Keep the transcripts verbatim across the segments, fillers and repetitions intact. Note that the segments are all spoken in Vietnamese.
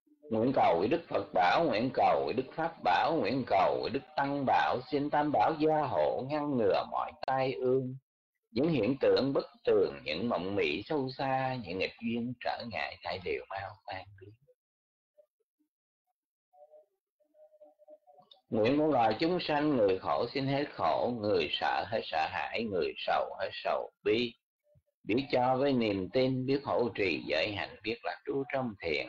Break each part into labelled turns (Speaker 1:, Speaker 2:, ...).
Speaker 1: Nguyện cầu với Đức Phật bảo, nguyện cầu với Đức Pháp bảo, nguyện cầu với Đức Tăng bảo, xin Tam bảo gia hộ ngăn ngừa mọi tai ương, những hiện tượng bất tường, những mộng mị sâu xa, những nghịch duyên trở ngại thay đều mau tan biến. Nguyện muôn loài chúng sanh, người khổ xin hết khổ, người sợ hết sợ hãi, người sầu hết sầu bi, biết cho với niềm tin, biết hộ trì giới hạnh, biết lạc trú trong thiền.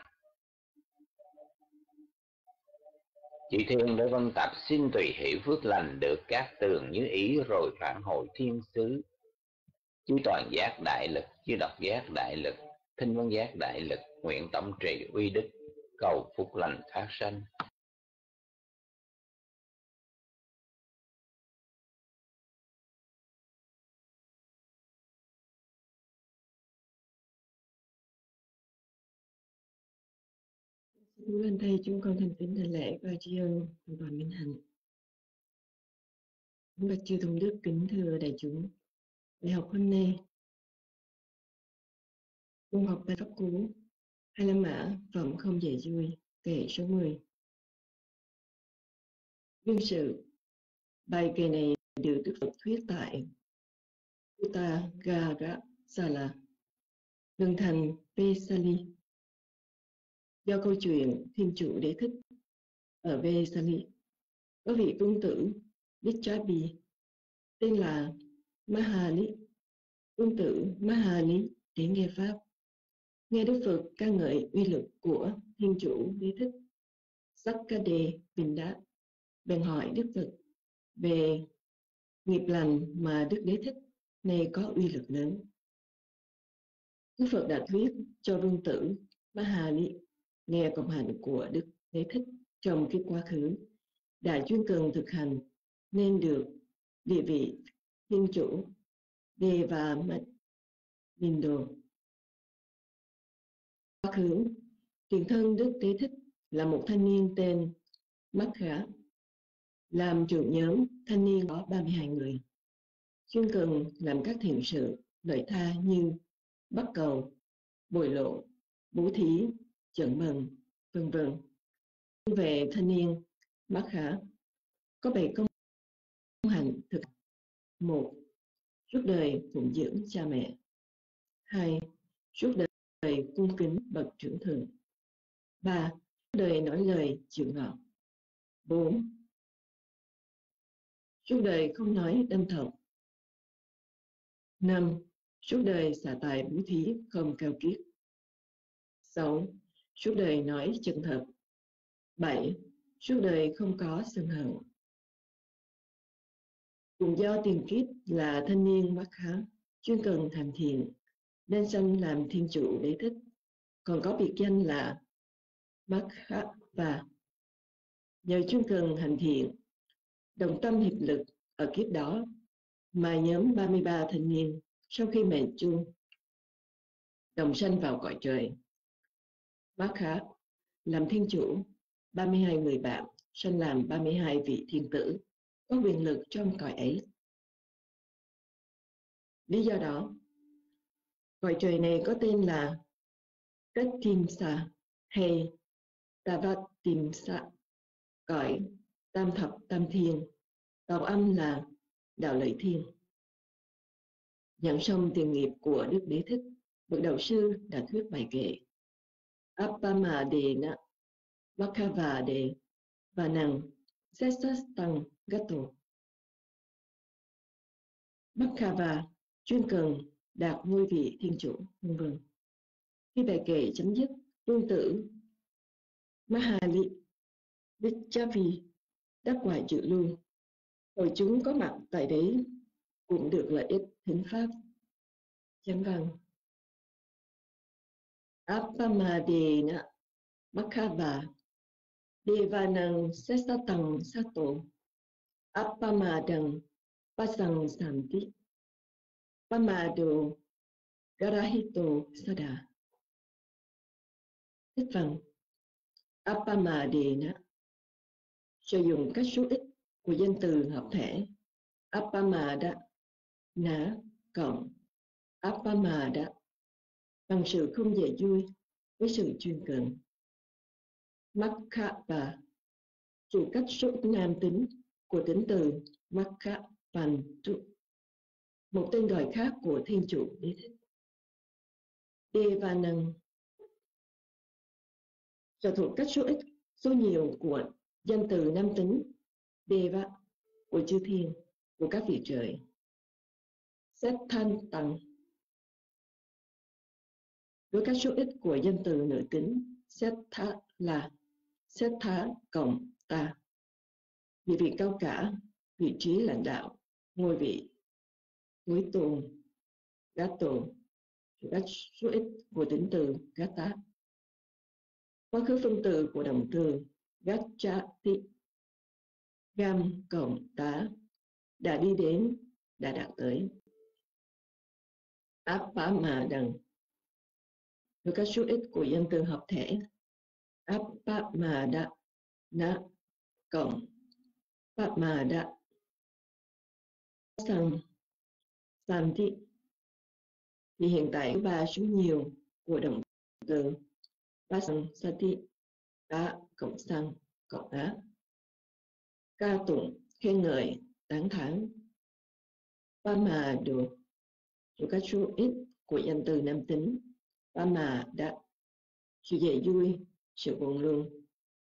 Speaker 1: Chị Thiên để vân tập xin tùy hỷ phước lành được các tường như ý, rồi phản hồi thiên xứ. Chư toàn giác đại lực, chư độc giác đại lực, thinh văn giác đại lực, nguyện tổng trì uy đức, cầu phúc lành phát sanh.
Speaker 2: Chúng lên đây chúng con thành kính đảnh lễ và tri ân và minh hạnh. Kính bạch chư tôn đức, kính thưa đại chúng. Bài học hôm nay, môn học bài pháp cú Hai La Mã phẩm không dạy vui, kệ số mười. Đương sự, bài kệ này được Đức Phật thuyết tại Uttaragasala, Lương thành Vesali, do câu chuyện Thiên Chủ Đế Thích ở Vesali. Có vị vương tử Vichabi tên là Mahali. Vương tử Mahali đến nghe pháp, nghe Đức Phật ca ngợi uy lực của Thiên Chủ Đế Thích Sakkade Vinda, bèn hỏi Đức Phật về nghiệp lành mà Đức Đế Thích này có uy lực lớn. Đức Phật đã thuyết cho vương tử Mahali nghe cộng hạnh của Đức Đế Thích trong cái quá khứ đã chuyên cần thực hành nên được địa vị Thiên Chủ Deva Mindo. Quá khứ, tiền thân Đức Đế Thích là một thanh niên tên Makha, làm trưởng nhóm thanh niên có ba mươi hai người, chuyên cần làm các thiện sự lợi tha như bắt cầu, bồi lộ, bố thí, chẩn mần, vân vân. Về thanh niên Makha có bảy công hạnh thực: một, suốt đời phụng dưỡng cha mẹ; hai, suốt đời cung kính bậc trưởng thượng; ba, suốt đời nói lời chịu ngọt; bốn, suốt đời không nói đâm thọc; năm, suốt đời xả tài bố thí không keo kiết; sáu, suốt đời nói chân thật; bảy, suốt đời không có sân hận. Cùng do tiền kiếp là thanh niên Makha chuyên cần hành thiện nên sanh làm Thiên Chủ Đế Thích, còn có biệt danh là Makha. Và nhờ chuyên cần hành thiện, đồng tâm hiệp lực ở kiếp đó mà nhóm ba mươi ba thanh niên sau khi mệnh chung đồng sanh vào cõi trời. Makha làm Thiên Chủ, ba mươi hai người bạn sanh làm ba mươi hai vị thiên tử có quyền lực trong cõi ấy. Lý do đó, cõi trời này có tên là Katimsa hay Tavatimsa, cõi tam thập tam thiên, tạo âm là đạo lợi thiên. Nhận xong tiền nghiệp của Đức Đế Thích, bậc đạo sư đã thuyết bài kệ Appamadena Vakavade Vanang Sesastang Gato. Vakava chuyên cần đạt ngôi vị Thiên Chủ, vân vân. Khi bài kệ chấm dứt, vương tử Mahali Vichavi đắc quả dự lưu. Hội chúng có mặt tại đấy cũng được lợi ích thính pháp. Chánh văn: Appamadena Vakava Devanang Sesatang Sato Appamadang Pasang Santi Pamado Garahito Sada. Thích văn: Appamadena sử dụng các số ít của danh từ hợp thể Appamada nã cộng Appamada bằng sự không dễ vui với sự chuyên cần. Makkapa, chủ cách số ít nam tính của tính từ Makkapantu, một tên gọi khác của Thiên Chủ Đế Thích. Devanang, sở thuộc cách số ít số nhiều của danh từ nam tính Deva, của chư thiên, của các vị trời. Setthantang, với các số ít của danh từ nữ tính Settha là Settha cộng ta, địa vị cao cả, vị trí lãnh đạo, ngôi vị, cuối tôn, Gato, các số ít của tính từ Gata. Quá khứ phân từ của động từ Gachati, Gam cộng tá, đã đi đến, đã đạt tới. Appamadang, với các số ít của danh từ hợp thể Appamada, na cộng Appamada, sang Santi, thì hiện tại có ba số nhiều của động từ Pasang Sati, đã cộng sang cộng á. Ca tụng, khen ngợi, tán thán. Pama được, của các số ít của danh từ nam tính Pama đã, sự dễ vui, sự buồn lương.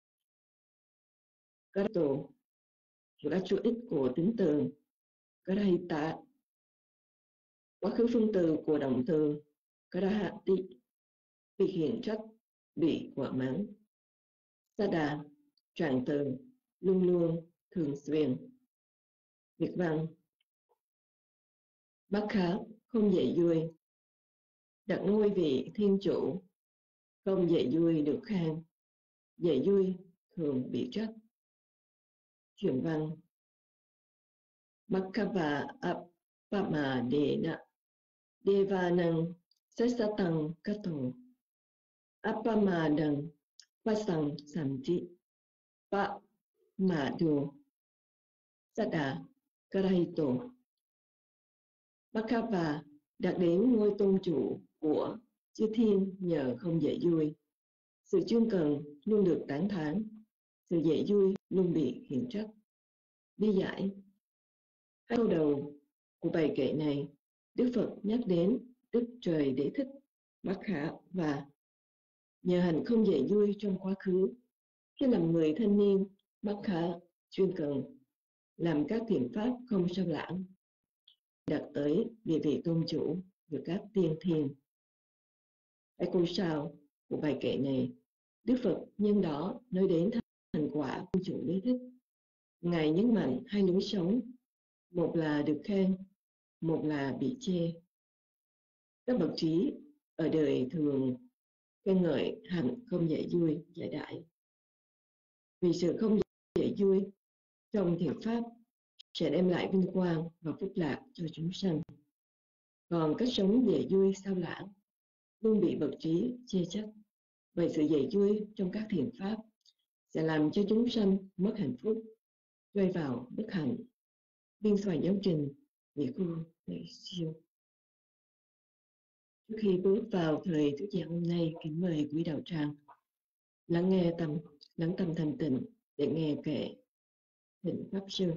Speaker 2: Kato, của các số ít của tính từ Karahita, quá khứ phân từ của động từ Karahati, việc hiện trách, bị quả mắng. Sada, trạng từ, luôn luôn, thường xuyên. Việc văn, Bác khá, không dễ vui, đặt ngôi vị thiên chủ, không dễ vui được khen, dễ vui thường bị trách. Chuyển văn, Makkava Appama Dena Devanang Sesatang Kato Appamadang Pasang Santi Pa Madu Sada Karahito. Makkava đạt đến ngôi tôn chủ của chư thiên nhờ không dễ vui. Sự chuyên cần luôn được tán thán, sự dễ vui luôn bị khiển trách. Lý giải, hai câu đầu của bài kệ này, Đức Phật nhắc đến Đức Trời Đế Thích Bát Khả và nhờ hành không dễ vui trong quá khứ, khi làm người thanh niên Bát Khả chuyên cần làm các thiện pháp không sao lãng, đạt tới địa vị tôn chủ của các tiên thiên. Hai câu sau của bài kệ này, Đức Phật nhân đó nói đến thành quả tôn chủ Đế Thích. Ngài nhấn mạnh hai lối sống, một là được khen, một là bị chê. Các bậc trí ở đời thường khen ngợi hạnh không dễ vui giải đại, vì sự không dễ vui trong thiện pháp sẽ đem lại vinh quang và phúc lạc cho chúng sanh. Còn cách sống dễ vui sao lãng luôn bị bậc trí chê trách, bởi sự dễ vui trong các thiện pháp sẽ làm cho chúng sanh mất hạnh phúc, rơi vào bất hạnh. Biên soạn giáo trình Vị Khu Lệ Siêu. Trước khi bước vào thời thuyết giảng hôm nay, kính mời quý đạo tràng lắng nghe tâm, lắng tâm thành tịnh để nghe kệ Thịnh Pháp Sư.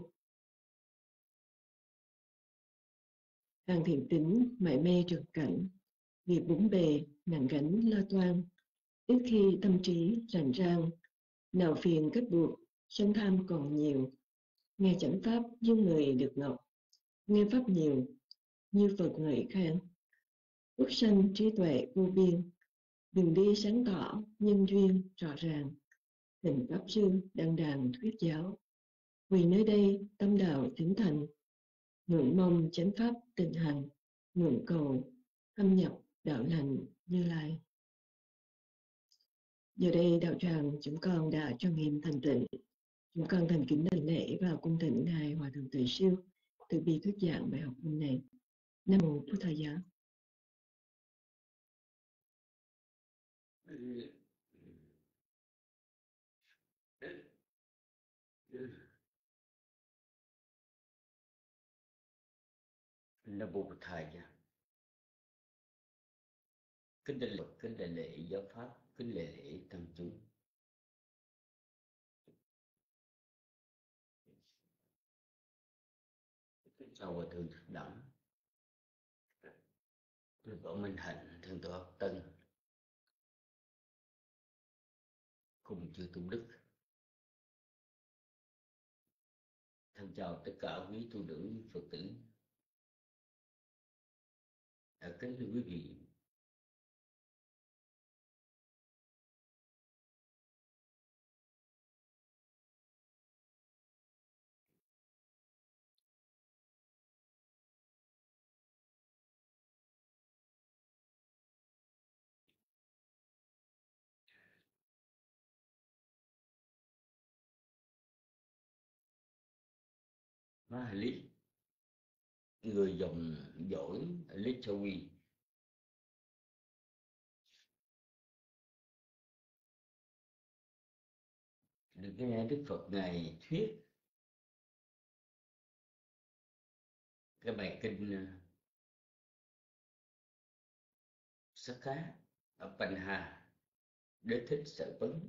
Speaker 2: Hàng thiện tính mải mê trực cảnh, việc bốn bề nặng gánh lo toan, ít khi tâm trí rảnh rang, nào phiền kết buộc, sân tham còn nhiều. Nghe chánh pháp như người được ngọc, nghe pháp nhiều như Phật ngợi khen. Quốc sanh trí tuệ vô biên, đường đi sáng tỏ nhân duyên rõ ràng. Thịnh Pháp Sư đăng đàn thuyết giáo, vì nơi đây tâm đạo tiến thành, ngưỡng mong chánh pháp tịnh hành, ngưỡng cầu thâm nhập đạo lành Như Lai. Giờ đây đạo tràng chúng con đã cho nghiệm thành tịnh, chúng con thành kính đảnh lễ vào cung thỉnh ngài Hòa thượng Tuệ Siêu từ bi thuyết giảng bài học hôm nay. Nam mô Bổn Thầy Giá.
Speaker 3: Nam mô Bổn Thầy Giá. Kính đảnh lễ, kính đảnh lễ giáo pháp, kính lễ lễ tăng chúng. Chào Hòa Thượng Thích Đẳng, Thưa Tổ Minh Hạnh, Thượng Tọa Học Tân, cùng chư tu đức. Thân chào tất cả quý tu nữ Phật tử. À, kính thưa quý vị, Mahalit, người dòng dõi Lichawi, được nghe Đức Phật Ngài thuyết cái bài kinh Sakha ở Panha Đế Thích Sở Vấn.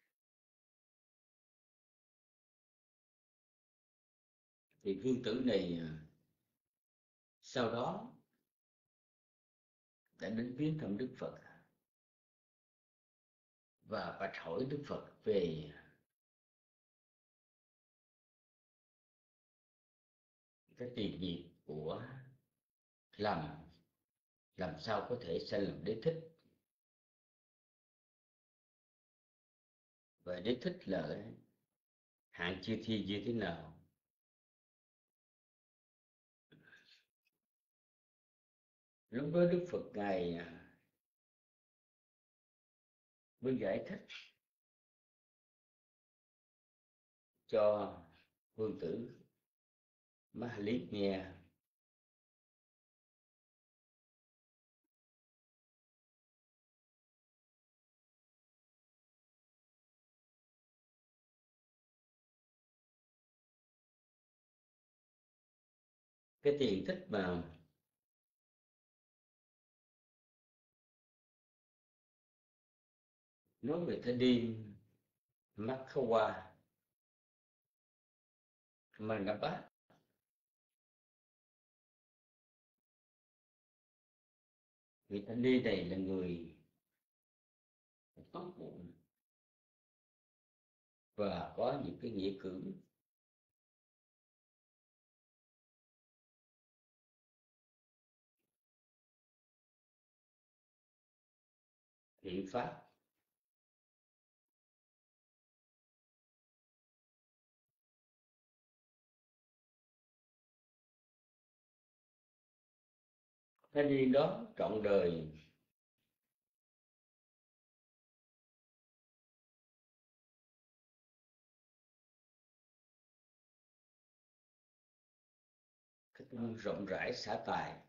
Speaker 3: Thì phương tử này sau đó đã đến viếng thăm Đức Phật và bạch hỏi Đức Phật về cái tiền nghiệp của làm làm sao có thể sanh làm đế thích, và đế thích là hạng chư thiên như thế nào. Lúc đó Đức Phật Ngài mới giải thích cho vương tử Mahalit nghe cái tiền tích mà nói về thanh niên Makhawa Manabat. Vị thanh niên này là người tốt bụng và có những cái nghĩa cử thiện pháp. Thanh niên đó trọn đời cái tâm rộng rãi xả tài,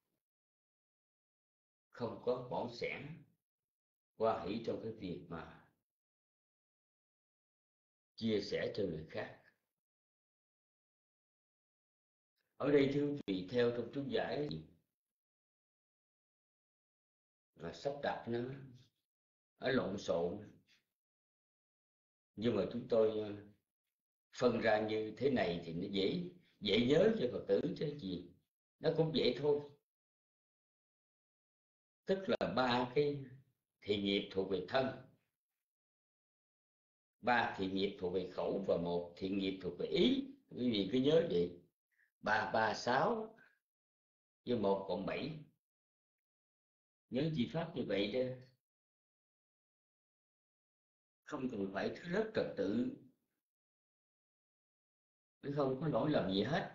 Speaker 3: không có bỏng sẻn qua hỷ trong cái việc mà chia sẻ cho người khác. Ở đây thưa quý vị, theo trong chú giải là sắp đặt nó ở lộn xộn, nhưng mà chúng tôi phân ra như thế này thì nó dễ dễ nhớ cho Phật tử chứ gì, nó cũng vậy thôi. Tức là ba cái thiện nghiệp thuộc về thân, ba thiện nghiệp thuộc về khẩu và một thiện nghiệp thuộc về ý. Quý vị cứ nhớ vậy, ba ba sáu với một cộng bảy, nhớ chi pháp như vậy đó, không cần phải thứ rất trật tự, nó không có lỗi lầm gì hết,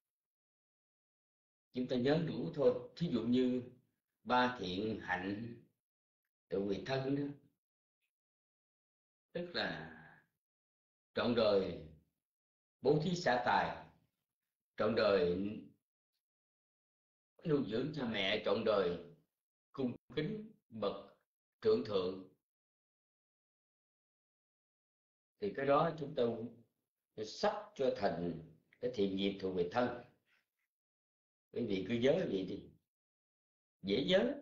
Speaker 3: chúng ta nhớ đủ thôi. Thí dụ như ba thiện hạnh thuộc về thân đó, tức là trọn đời bố thí xả tài, trọn đời nuôi dưỡng cha mẹ, trọn đời cung kính bậc trưởng thượng, thì cái đó chúng ta sắp cho thành cái thiện nghiệp thuộc về thân. Quý vị cứ nhớ vậy đi, dễ nhớ.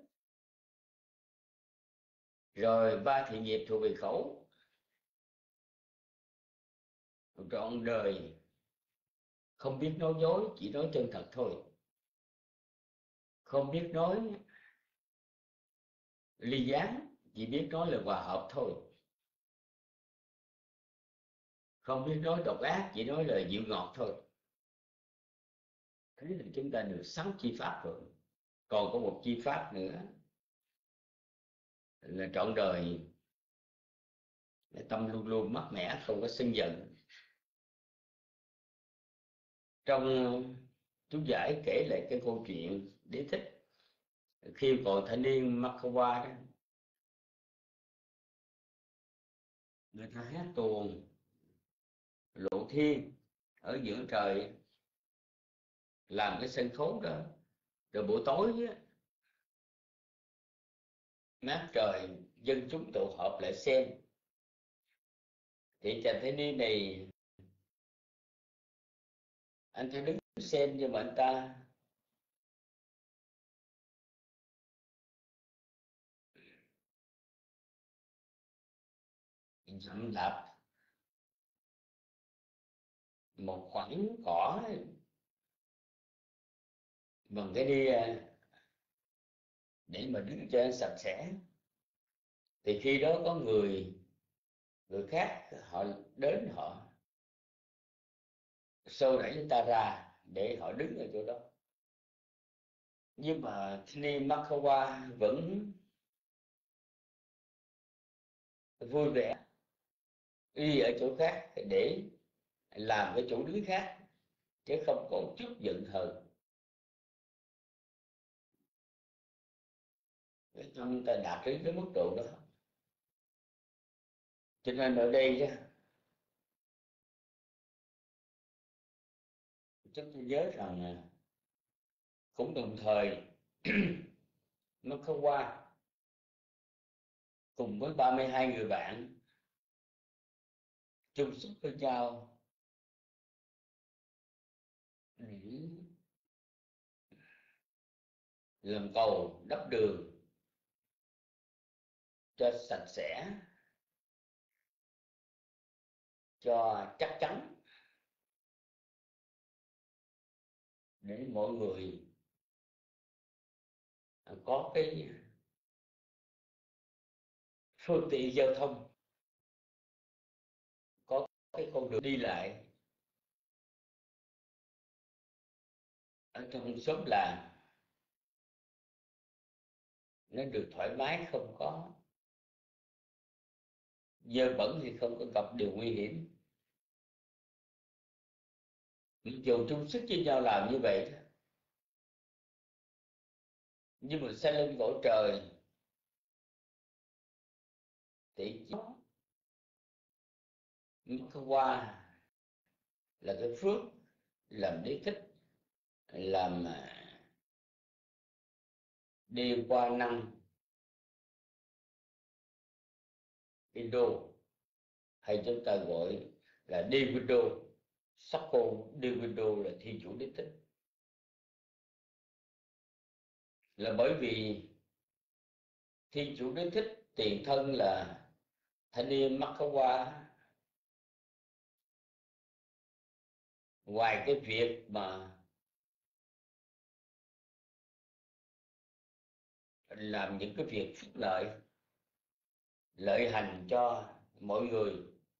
Speaker 3: Rồi ba thiện nghiệp thuộc về khẩu, trọn đời không biết nói dối, chỉ nói chân thật thôi. Không biết nói ly gián, chỉ biết nói là hòa hợp thôi. Không biết nói độc ác, chỉ nói lời dịu ngọt thôi. Thế là chúng ta được sáu chi pháp rồi. Còn có một chi pháp nữa là trọn đời tâm luôn luôn mát mẻ, không có sân giận. Trong chú giải kể lại cái câu chuyện Đế Thích khi còn thanh niên Makawa đó, người ta hát tuồng Lộ Thiên ở giữa trời, làm cái sân khấu đó. Rồi buổi tối á, mát trời, dân chúng tụ họp lại xem. Thì chàng thanh niên này, anh ta đứng xem, nhưng mà anh ta dẫm đạp một khoảng cỏ bằng cái đia để mà đứng cho sạch sẽ. Thì khi đó có người người khác họ đến, họ xô đẩy chúng ta ra để họ đứng ở chỗ đó. Nhưng mà Thini Makawa vẫn vui vẻ đi ở chỗ khác để làm cái chỗ đứng khác, chứ không có chút giận hờn. Cái tâm ta đạt đến cái mức độ đó. Cho nên ở đây đó, chúng tôi nhớ rằng cũng đồng thời Makawa cùng với ba mươi hai người bạn chung sức với nhau để làm cầu đắp đường cho sạch sẽ, cho chắc chắn, để mọi người có cái phương tiện giao thông, có cái con đường đi lại ở trong xóm làng nó được thoải mái, không có dơ bẩn, thì không có gặp điều nguy hiểm. Dù chung sức với nhau làm như vậy đó, nhưng mà xây lên cõi trời thì chỉ có qua là cái phước làm Đế Thích, làm đi qua năm Indo, hay chúng ta gọi là đi Window, Sako đi Window là Thiên Chủ Đế Thích. Là bởi vì Thiên Chủ Đế Thích tiền thân là thanh niên Makawa, ngoài cái việc mà làm những cái việc phúc lợi, lợi hành cho mọi người,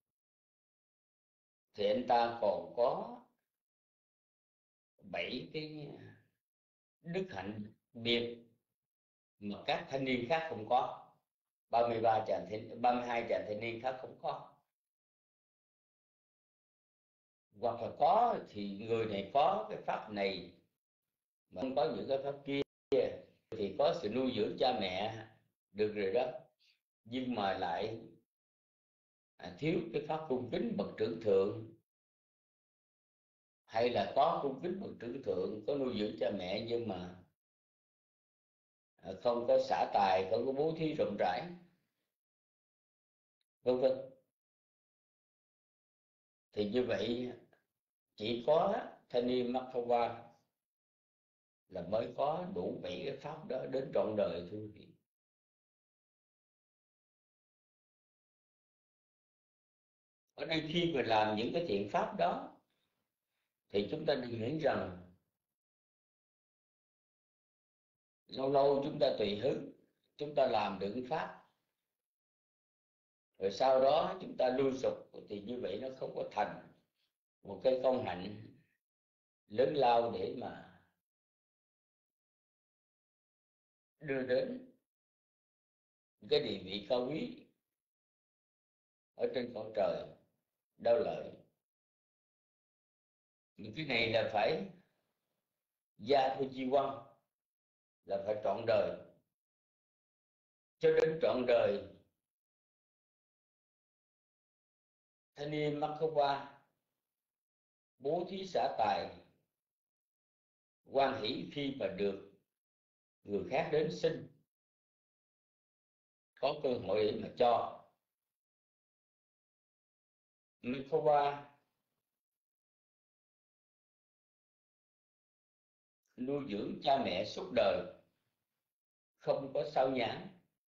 Speaker 3: thì anh ta còn có bảy cái đức hạnh biệt mà các thanh niên khác không có, ba mươi ba chàng thanh ba mươi hai chàng thanh niên khác không có. Hoặc là có thì người này có cái pháp này mà không có những cái pháp kia, thì có sự nuôi dưỡng cha mẹ được rồi đó, nhưng mà lại à, thiếu cái pháp cung kính bậc trưởng thượng, hay là có cung kính bậc trưởng thượng, có nuôi dưỡng cha mẹ, nhưng mà à, không có xả tài, không có bố thí rộng rãi, vân vân. Thì như vậy chỉ có thanh niên Makawa là mới có đủ bảy cái pháp đó đến trọn đời thôi. Ở đây khi mà làm những cái thiện pháp đó thì chúng ta đừng nghĩ rằng lâu lâu chúng ta tùy hứng, chúng ta làm được pháp, rồi sau đó chúng ta lui sụp, thì như vậy nó không có thành một cái công hạnh lớn lao để mà đưa đến cái địa vị cao quý ở trên cõi trời đau lợi. Những cái này là phải gia thu chi quan, là phải trọn đời, cho đến trọn đời. Thanh niên mắc không qua bố thí xả tài, hoan hỷ khi mà được người khác đến xin, có cơ hội để mà cho. Mắc không qua nuôi dưỡng cha mẹ suốt đời, không có sao nhãn.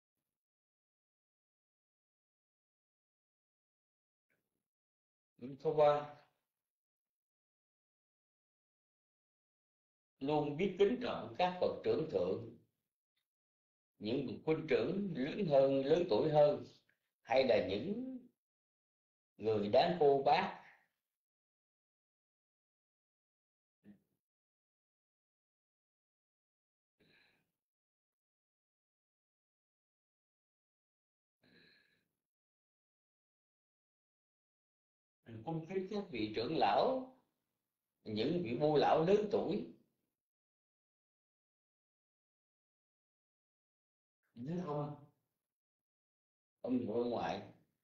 Speaker 3: Mắc không qua luôn biết kính trọng các bậc trưởng thượng, những bậc huynh trưởng lớn hơn, lớn tuổi hơn, hay là những người đáng cô bác. Cung kính các vị trưởng lão, những vị vua lão lớn tuổi, những ông ông nội ngoại,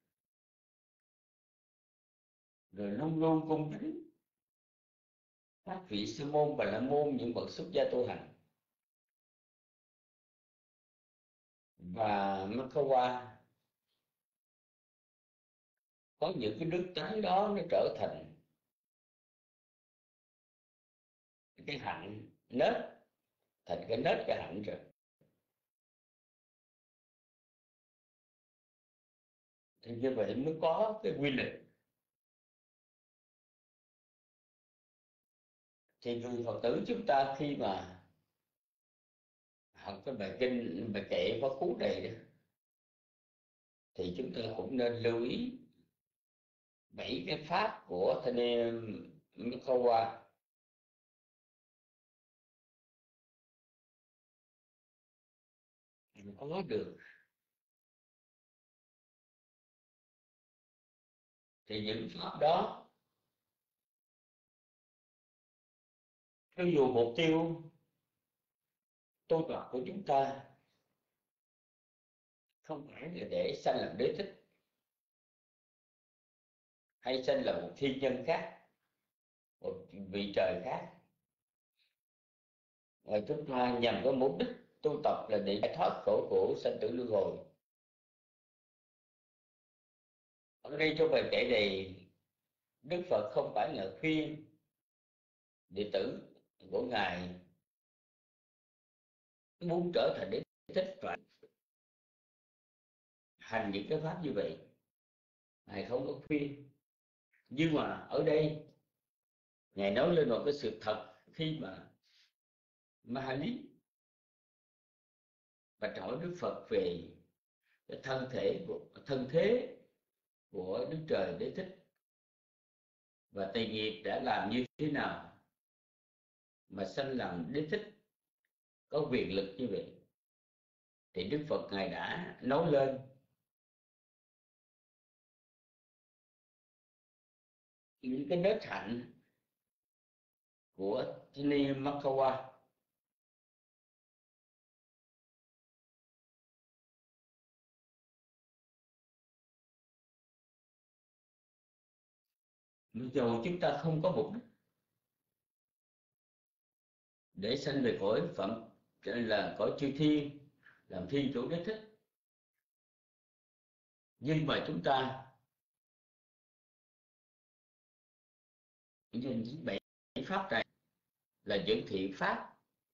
Speaker 3: rồi luôn luôn cung kính các vị sư môn và la môn, những bậc xuất gia tu hành. Và Makawa có những cái đức tánh đó, nó trở thành cái hạnh nết, thành cái nết cái hạnh rồi. Thì như vậy mới có cái quy luật. Thì người Phật tử chúng ta khi mà học cái bài kinh, bài kệ quá khứ này đó, thì chúng ta cũng nên lưu ý bảy cái pháp của thanh niên Makawa. Có được thì những pháp đó, cho dù mục tiêu tu tập của chúng ta không phải là để sanh làm đế thích, hay sanh là một thiên nhân khác, một vị trời khác, và chúng ta nhằm có mục đích tu tập là để giải thoát khổ khổ sanh tử luân hồi. Ở đây trong bài kệ này, Đức Phật không phải là khuyên đệ tử của Ngài muốn trở thành đế thích phải hành những cái pháp như vậy, Ngài không có khuyên. Nhưng mà ở đây Ngài nói lên một cái sự thật, khi mà Mahali và hỏi Đức Phật về cái thân thể của thân thế của Đức Trời Đế Thích và tỳ nghiệp đã làm như thế nào mà sanh làm Đế Thích có quyền lực như vậy, thì Đức Phật Ngài đã nói lên những cái nết hạnh của Chini Makawa. Mặc dù chúng ta không có mục đích để sanh về cõi phẩm là cõi chư thiên, làm thiên chủ Đế Thích, nhưng mà chúng ta nhìn những bảy pháp này là những thiện pháp,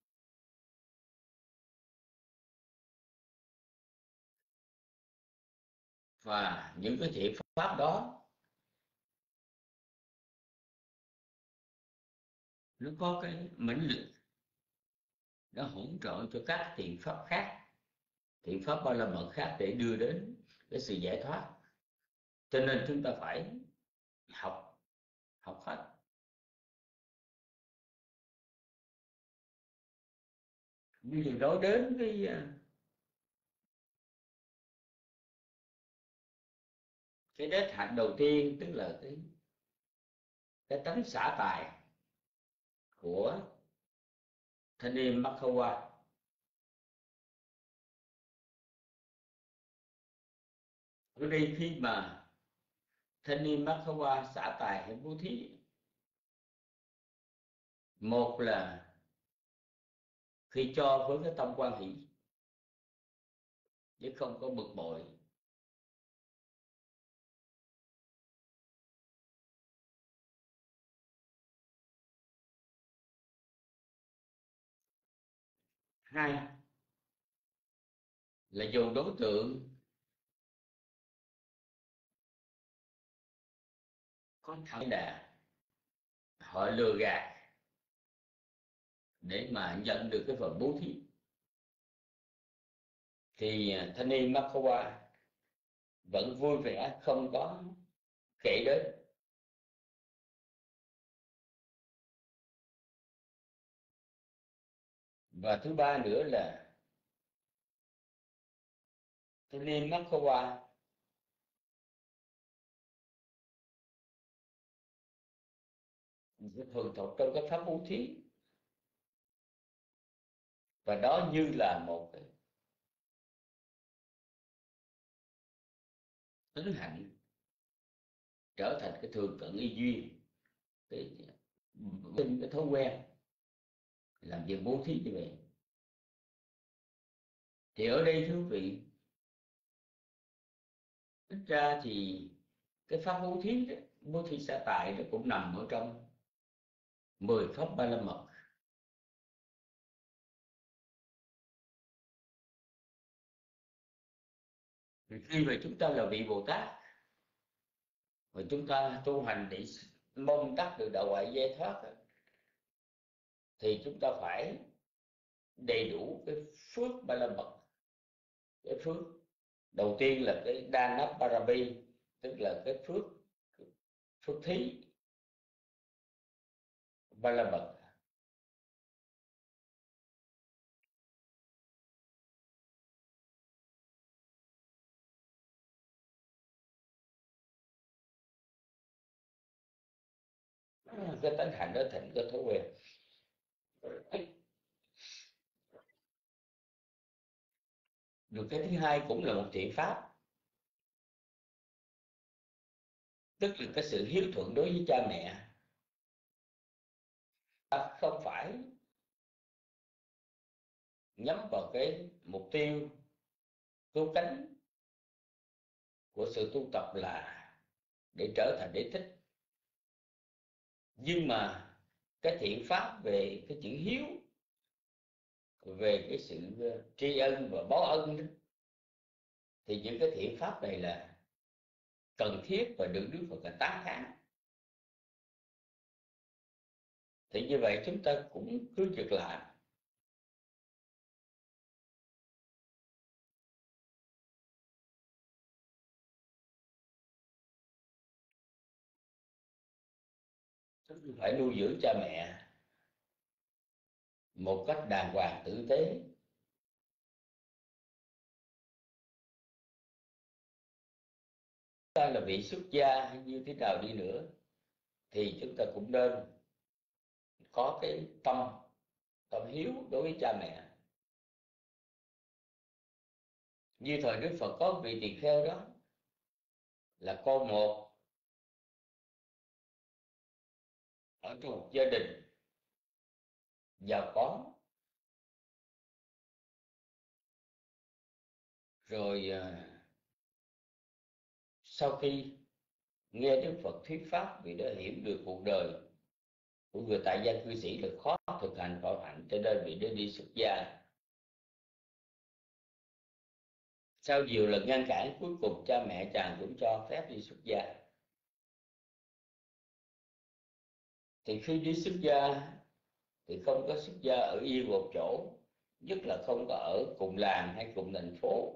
Speaker 3: và những cái thiện pháp đó nó có cái mãnh lực, nó hỗ trợ cho các thiện pháp khác, thiện pháp ba la mật khác để đưa đến cái sự giải thoát. Cho nên chúng ta phải học học hết. Bây giờ nói đến cái cái đế hạnh đầu tiên, tức là cái cái tánh xả tài của thanh niên Makhawa. Ở đây khi mà thanh niên Makhawa xả tài hay bố thí, một là khi cho với cái tâm quan hỷ chứ không có bực bội. Hai là dù đối tượng có thẳng đà, họ lừa gạt để mà nhận được cái phần bố thí, thì thanh niên Makhawa vẫn vui vẻ không có kể đến. Và thứ ba nữa là thanh niên Makhawa thuần thục trong cái pháp bố thí, và đó như là một cái tính hạnh, trở thành cái thường cận y duyên, cái cái thói quen làm việc bố thí như vậy. Thì ở đây thưa quý vị, ít ra thì cái pháp bố thí đó, bố thí xả tại nó cũng nằm ở trong mười pháp ba la mật. Thì khi mà chúng ta là vị Bồ Tát và chúng ta tu hành để mong đắc được đạo ngoại giải thoát, thì chúng ta phải đầy đủ cái phước ba la mật. Cái phước đầu tiên là cái Dana Parami, tức là cái phước phước thí ba la mật. Cái tánh hạnh đó thành cái thói quen. Rồi cái thứ hai cũng là một thiện pháp, tức là cái sự hiếu thuận đối với cha mẹ. Ta không phải nhắm vào cái mục tiêu cứu cánh của sự tu tập là để trở thành đế thích, nhưng mà cái thiện pháp về cái chữ hiếu, về cái sự tri ân và báo ân đó, thì những cái thiện pháp này là cần thiết và được Đức Phật tán thán. Thì như vậy chúng ta cũng cứ việc làm. Phải nuôi dưỡng cha mẹ một cách đàng hoàng tử tế. Ta là vị xuất gia hay như thế nào đi nữa thì chúng ta cũng nên có cái tâm tâm hiếu đối với cha mẹ. Như thời Đức Phật có vị tỳ kheo đó là con một ở trong một gia đình giàu có, rồi à, sau khi nghe Đức Phật thuyết pháp, vì đã hiểu được cuộc đời của người tại gia cư sĩ là khó thực hành phạm hạnh, cho nên vị đã đi xuất gia. Sau nhiều lần ngăn cản, cuối cùng cha mẹ chàng cũng cho phép đi xuất gia. Thì khi đi xuất gia thì không có xuất gia ở yên một chỗ, nhất là không có ở cùng làng hay cùng thành phố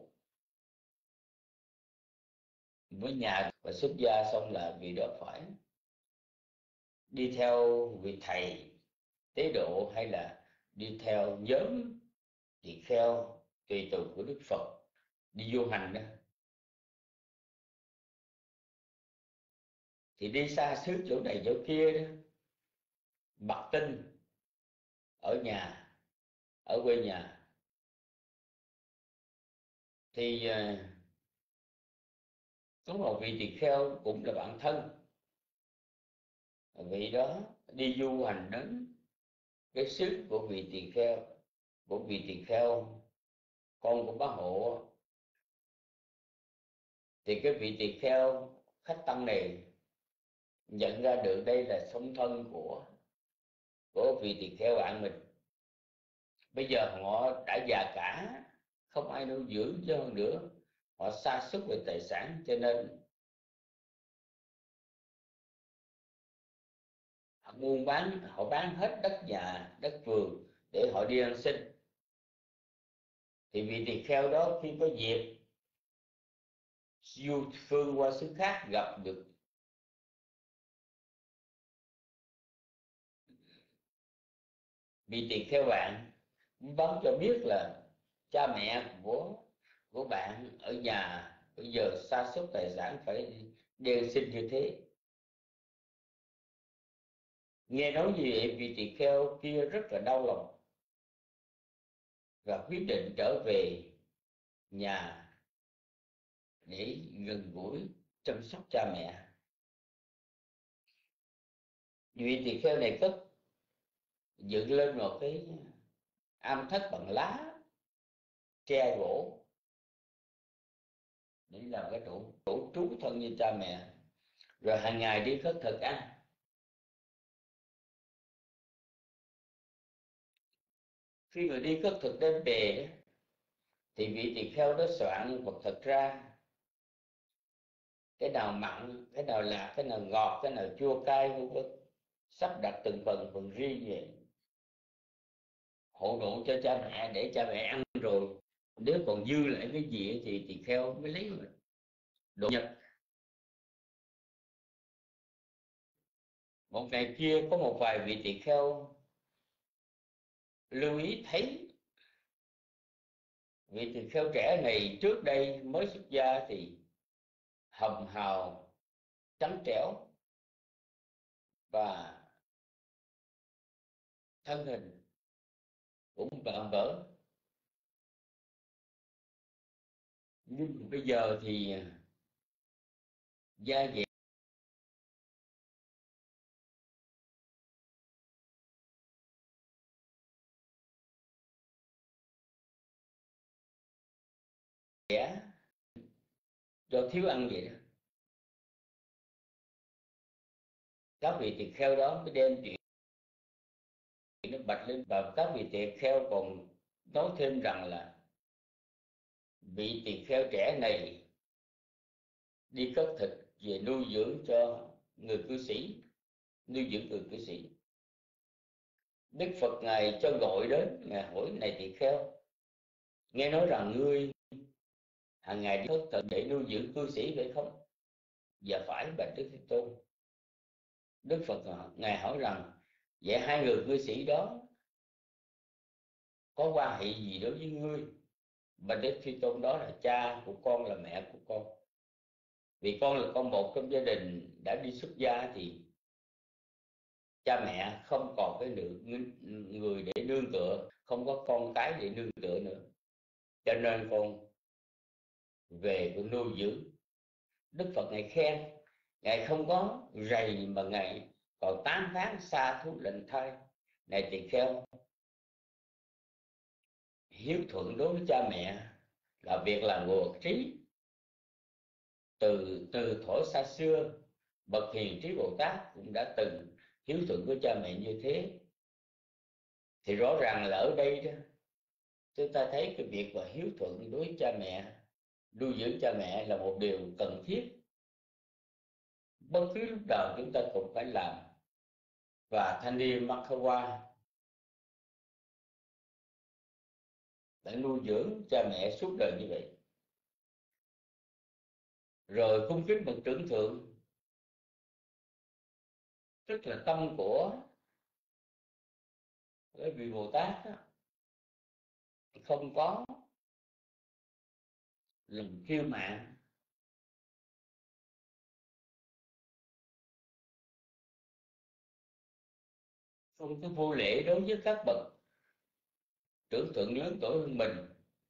Speaker 3: với nhà. Và xuất gia xong là vị đó phải đi theo vị thầy tế độ hay là đi theo nhóm tỳ kheo tùy tùng của Đức Phật đi du hành đó. Thì đi xa xứ chỗ này chỗ kia đó, bặt tinh ở nhà, ở quê nhà, thì uh, có một vị tỳ kheo cũng là bạn thân. Vị đó đi du hành đến cái xứ của vị tỳ kheo, của vị tỳ kheo con của bá Hộ. Thì cái vị tỳ kheo khách tăng này nhận ra được đây là song thân của của vị tỳ kheo bạn mình. Bây giờ họ đã già cả, không ai nuôi dưỡng cho hơn nữa, họ sa sút về tài sản, cho nên họ buôn bán, họ bán hết đất nhà, đất vườn để họ đi ăn xin. Thì vị tỳ kheo đó khi có dịp du phương qua xứ khác gặp được vị tỳ kheo bạn, báo cho biết là cha mẹ của của bạn ở nhà bây giờ sa sút tài sản, phải đen xin như thế. Nghe nói như vậy, vị tỳ kheo kia rất là đau lòng và quyết định trở về nhà để gần gũi chăm sóc cha mẹ. Vị tỳ kheo này cất dựng lên một cái am thất bằng lá tre gỗ để làm cái chỗ chỗ trú thân như cha mẹ, rồi hàng ngày đi khất thực ăn. Khi người đi khất thực đến về thì vị tỳ kheo đó soạn vật thực ra, cái nào mặn, cái nào lạc, cái nào ngọt, cái nào chua cay, vân vân, sắp đặt từng phần phần riêng vậy, hộ độ cho cha mẹ để cha mẹ ăn. Rồi nếu còn dư lại cái gì thì tỳ kheo mới lấy mà độ nhật. Một ngày kia có một vài vị tỳ kheo lưu ý thấy vị tỳ kheo trẻ này trước đây mới xuất gia thì hầm hào, trắng trẻo và thân hình cũng vạm vỡ, nhưng bây giờ thì da dẻ do thiếu ăn vậy đó. Các vị tỳ kheo đó mới đem chuyện nó bạch lên, và các vị tỳ kheo còn nói thêm rằng là vị tỳ kheo trẻ này đi khất thực về nuôi dưỡng cho người cư sĩ, nuôi dưỡng người cư sĩ. Đức Phật ngài cho gọi đến, ngài hỏi: này tỳ kheo, nghe nói rằng ngươi hàng ngày đi khất thực để nuôi dưỡng cư sĩ phải không? Dạ phải, bạch Đức Thế Tôn. Đức Phật ngài hỏi rằng vậy hai người cư sĩ đó có quan hệ gì đối với ngươi? Bạch Đức Thế Tôn: đó là cha của con, là mẹ của con. Vì con là con một trong gia đình đã đi xuất gia thì cha mẹ không còn cái người để nương tựa, không có con cái để nương tựa nữa, cho nên con về con nuôi dưỡng. Đức Phật ngài khen, ngài không có rầy mà ngài còn tán thán xa thú lệnh thai: này tỳ kheo, hiếu thuận đối với cha mẹ là việc làm ngộ trí. Từ từ thuở xa xưa, bậc hiền trí Bồ Tát cũng đã từng hiếu thuận với cha mẹ như thế. Thì rõ ràng là ở đây đó, chúng ta thấy cái việc mà hiếu thuận đối với cha mẹ, nuôi dưỡng cha mẹ là một điều cần thiết, bất cứ lúc nào chúng ta cũng phải làm. Và Thanh Niên Makhawa đã nuôi dưỡng cha mẹ suốt đời như vậy. Rồi cung kính bậc trưởng thượng, tức là tâm của cái vị Bồ Tát đó, không có lòng kiêu mạn, không có vô lễ đối với các bậc trưởng thượng lớn tuổi hơn mình.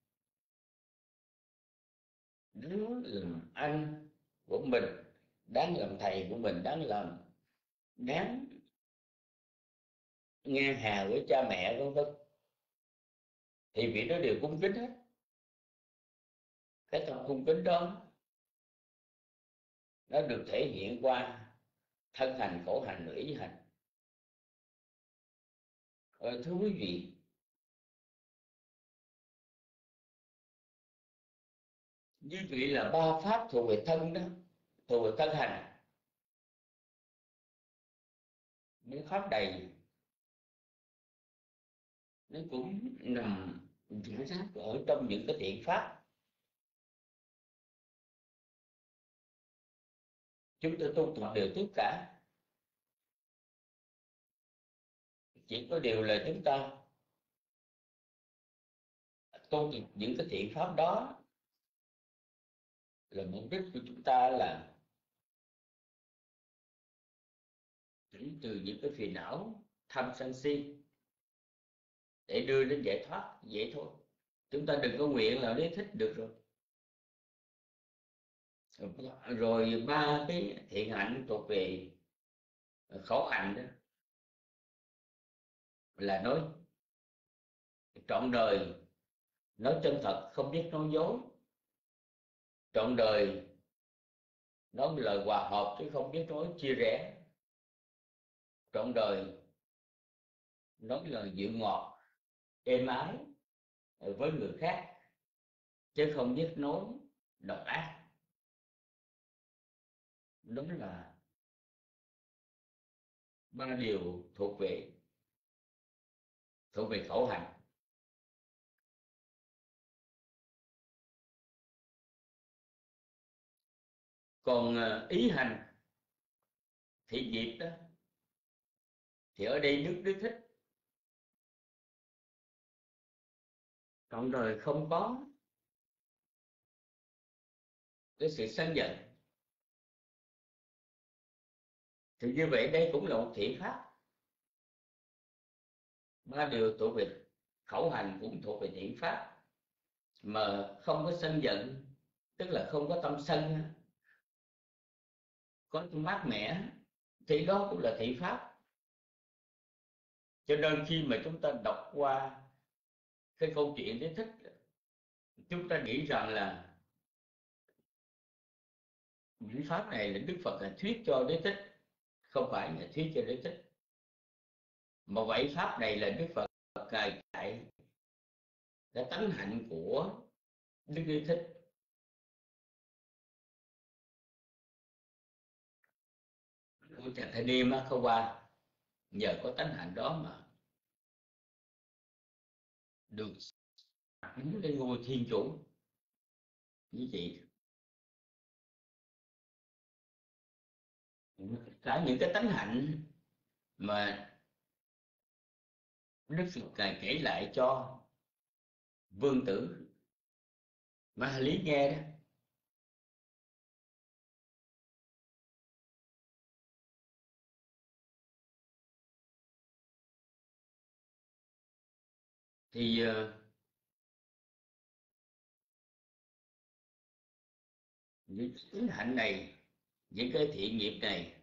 Speaker 3: Đáng làm anh của mình, đáng làm thầy của mình, đáng làm đáng ngang hàng với cha mẹ vân vân, thì vị đó đều cung kính hết. Cái tâm cung kính đó nó được thể hiện qua thân hành, khẩu hành, ý hành. Ờ, thưa quý vị, như vậy là ba pháp thuộc về thân đó, thuộc về thân hành. Những pháp đầy nó cũng nằm giải rác ở trong những cái thiện pháp. Chúng ta tu tập đều tốt cả, chỉ có điều là chúng ta tu tập những cái thiện pháp đó là mục đích của chúng ta là chuyển từ những cái phiền não tham sân si để đưa đến giải thoát, vậy thôi. Chúng ta đừng có nguyện là để thích được rồi. Rồi ba cái thiện hạnh thuộc về khẩu hành đó là nói trọn đời, nói chân thật, không biết nói dối, trọn đời nói lời hòa hợp chứ không biết nói chia rẽ, trọn đời nói lời dịu ngọt êm ái với người khác chứ không biết nói độc ác. Đó là ba điều thuộc về thuộc về khẩu hành. Còn ý hành, thị nghiệp đó, thì ở đây Đức Đức Thích trọn đời không có cái sự sân giận, thì như vậy đây cũng là một thiện pháp. Ba điều thuộc về khẩu hành cũng thuộc về thiện pháp, mà không có sân giận, tức là không có tâm sân, có tâm mát mẻ, thì đó cũng là thiện pháp. Cho nên khi mà chúng ta đọc qua cái câu chuyện Đế Thích, chúng ta nghĩ rằng là những pháp này là Đức Phật là thuyết cho Đế Thích, không phải là thuyết cho Đế Thích. Mà vậy pháp này là Đức Phật ngài dạy cái tánh hạnh của Đức Đế Thích. Của chàng thanh niên á, không qua nhờ có tánh hạnh đó mà được đứng lên ngôi thiên chủ như vậy. Cả những cái tánh hạnh mà Đức Phật ngài kể lại cho vương tử Ma Lý nghe đó, thì uh, những tánh hạnh này, những cái thiện nghiệp này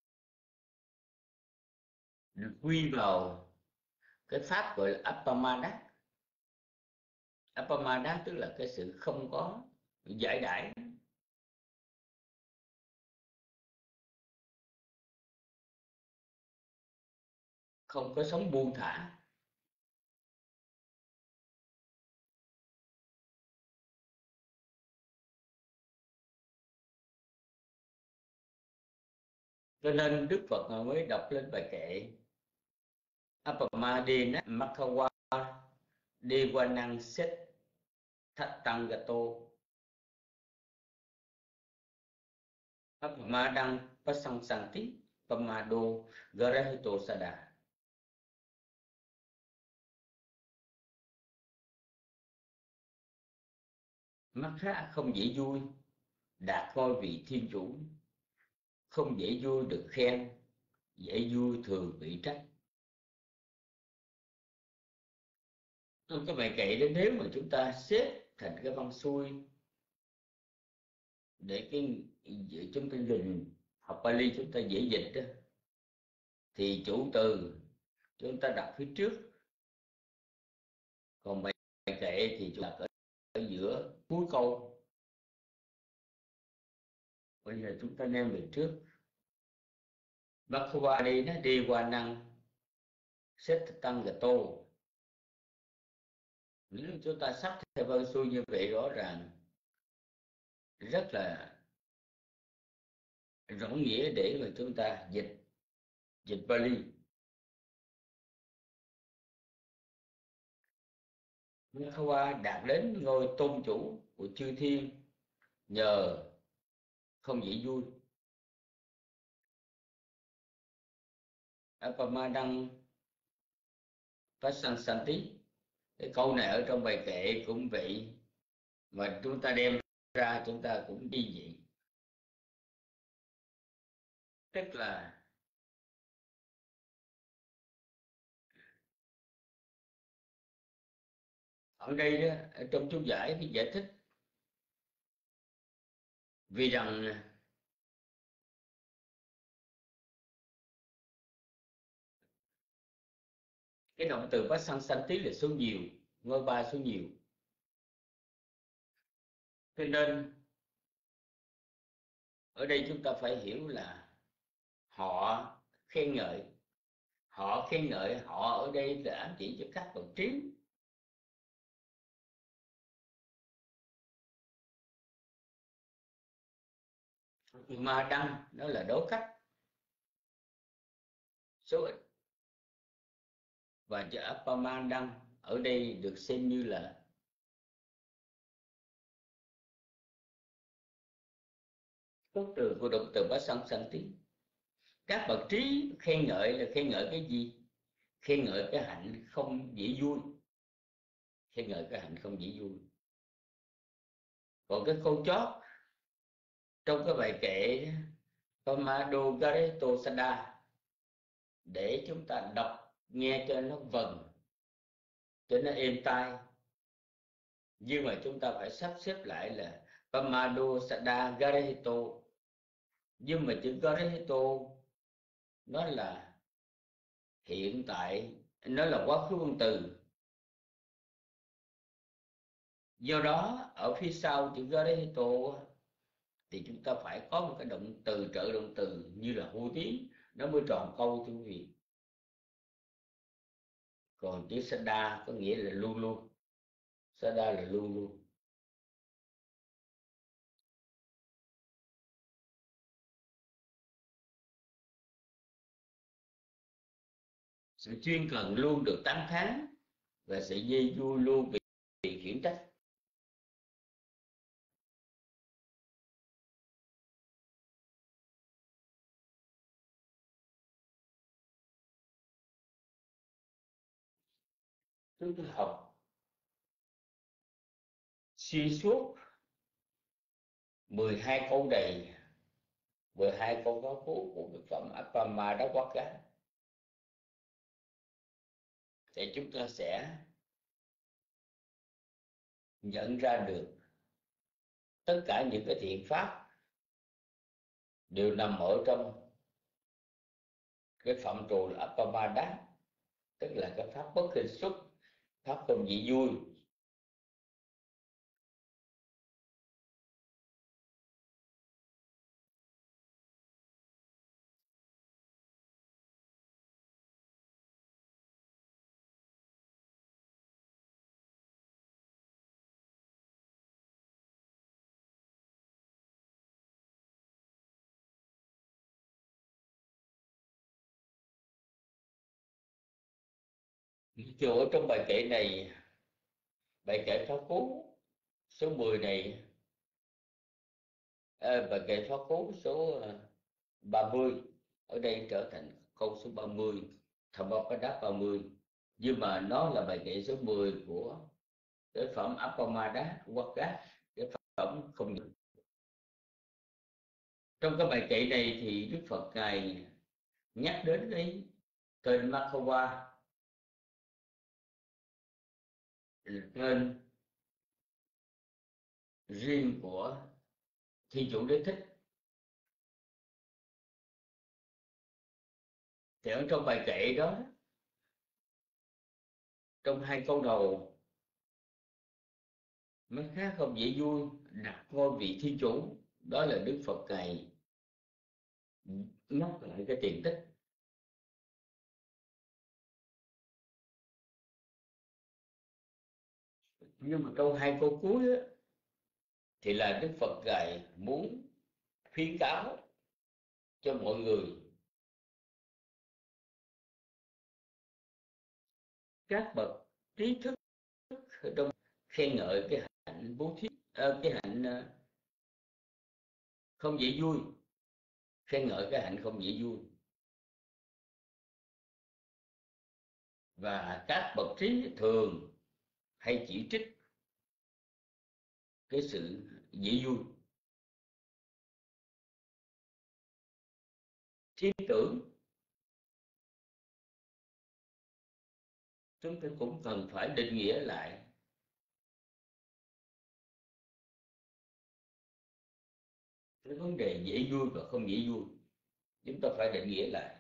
Speaker 3: được quy vào cái pháp gọi là Appamada. Appamada tức là cái sự không có giải đãi, không có sống buông thả. Cho nên Đức Phật mới đọc lên bài kệ Appamadena Makhawa Devanang Set Tattangato Appamadang Pasangsanti Pamado Garahito Sada. Mắt khác không dễ vui, đạt ngôi vị thiên chủ, không dễ vui được khen, dễ vui thường bị trách. Cái bài kệ đó nếu mà chúng ta xếp thành cái văn xuôi để cái chúng ta dùng học Pali chúng ta dễ dịch đó, thì chủ từ chúng ta đặt phía trước, còn bài kệ thì chúng ta ở, ở giữa cuối câu. Bây giờ chúng ta nêu về trước. Bhagavani nó đi qua năng Set Tăng Gato. Nếu chúng ta sắp theo văn xuôi như vậy rõ ràng rất là rõ nghĩa để mà chúng ta dịch dịch Pali. Bhagava đạt đến ngôi tôn chủ của chư thiên nhờ không dễ vui. Appamadang Pasangsanti, cái câu này ở trong bài kệ cũng vậy, mà chúng ta đem ra chúng ta cũng đi vậy. Tức là ở đây đó, ở trong chú giải cái giải thích vì rằng cái động từ Pasangsanti là số nhiều, ngôi ba số nhiều, cho nên ở đây chúng ta phải hiểu là họ khen ngợi. Họ khen ngợi, họ ở đây là ám chỉ cho các bậc trí. Mà đăng nó là đố cách, số ít. Và chữ Appamadang ở đây được xem như là cốt từ của động từ Pasangsanti. Các bậc trí khen ngợi là khen ngợi cái gì? Khen ngợi cái hạnh không dễ vui. Khen ngợi cái hạnh không dễ vui. Còn cái câu chót trong cái bài kệ Pamado Gareto Sada, để chúng ta đọc nghe cho nó vần, cho nó êm tai, nhưng mà chúng ta phải sắp xếp lại là Pamado Sada Gareto. Nhưng mà chữ Gareto nó là hiện tại, nó là quá khứ分từ. Do đó ở phía sau chữ Gareto thì chúng ta phải có một cái động từ trợ động từ như là hô tiếng, nó mới tròn câu thưa quý vị. Còn chữ Sada có nghĩa là luôn luôn. Sada là luôn luôn. Sự chuyên cần luôn được tán thán và sự dây vui luôn bị, bị khiển trách. Chúng tôi học xuyên suốt mười hai câu đầy, mười hai câu có cuối của cái phẩm Appamadakwaka, để chúng ta sẽ nhận ra được tất cả những cái thiện pháp đều nằm ở trong cái phạm trù là Appamada, tức là cái pháp bất hình xuất, pháp không dễ vui. Chỗ trong bài kệ này Bài kệ Pháp Cú số mười này, à, bài kệ Pháp Cú số ba mươi ở đây trở thành câu số ba mươi, Thammapada ba mươi, nhưng mà nó là bài kệ số mười của cái phẩm Appamada Wagga, cái phẩm không những. Trong cái bài kệ này thì Đức Phật ngài nhắc đến cái tên Makhawa, tên riêng của Thiên Chủ Đế Thích. Thì ở trong bài kệ đó, trong hai câu đầu, mấy khác không dễ vui đặt ngôi vị Thiên Chủ, đó là Đức Phật ngài nhắc lại cái tiền tích. Nhưng mà trong hai câu cuối á, thì là Đức Phật ngài muốn khuyến cáo cho mọi người, các bậc trí thức trong khen ngợi cái hạnh bố thí, uh, cái hạnh uh, không dễ vui, khen ngợi cái hạnh không dễ vui, và các bậc trí thường hay chỉ trích cái sự dễ vui. Thiên tưởng chúng ta cũng cần phải định nghĩa lại cái vấn đề dễ vui và không dễ vui. Chúng ta phải định nghĩa lại.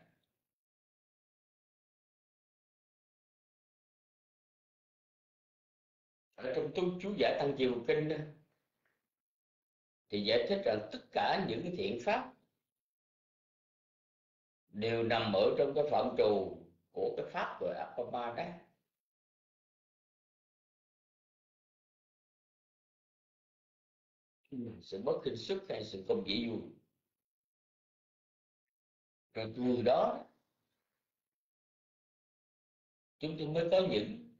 Speaker 3: Ở trong tu chú giải Tăng Chiều Kinh đó, thì giải thích rằng tất cả những cái thiện pháp đều nằm ở trong cái phạm trù của cái pháp gọi Appamada. Sự bất khinh suất hay sự không dễ vui. Rồi từ đó chúng tôi mới có những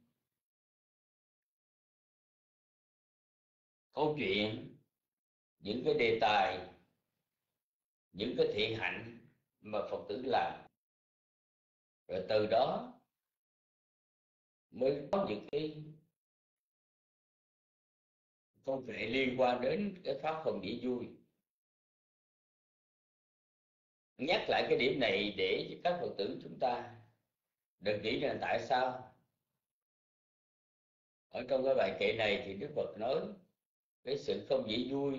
Speaker 3: câu chuyện, những cái đề tài, những cái thiện hạnh mà Phật tử làm. Rồi từ đó mới có những cái công nghệ liên quan đến cái pháp không dễ vui. Nhắc lại cái điểm này để cho các Phật tử chúng ta đừng nghĩ rằng tại sao ở trong cái bài kệ này thì Đức Phật nói cái sự không dễ vui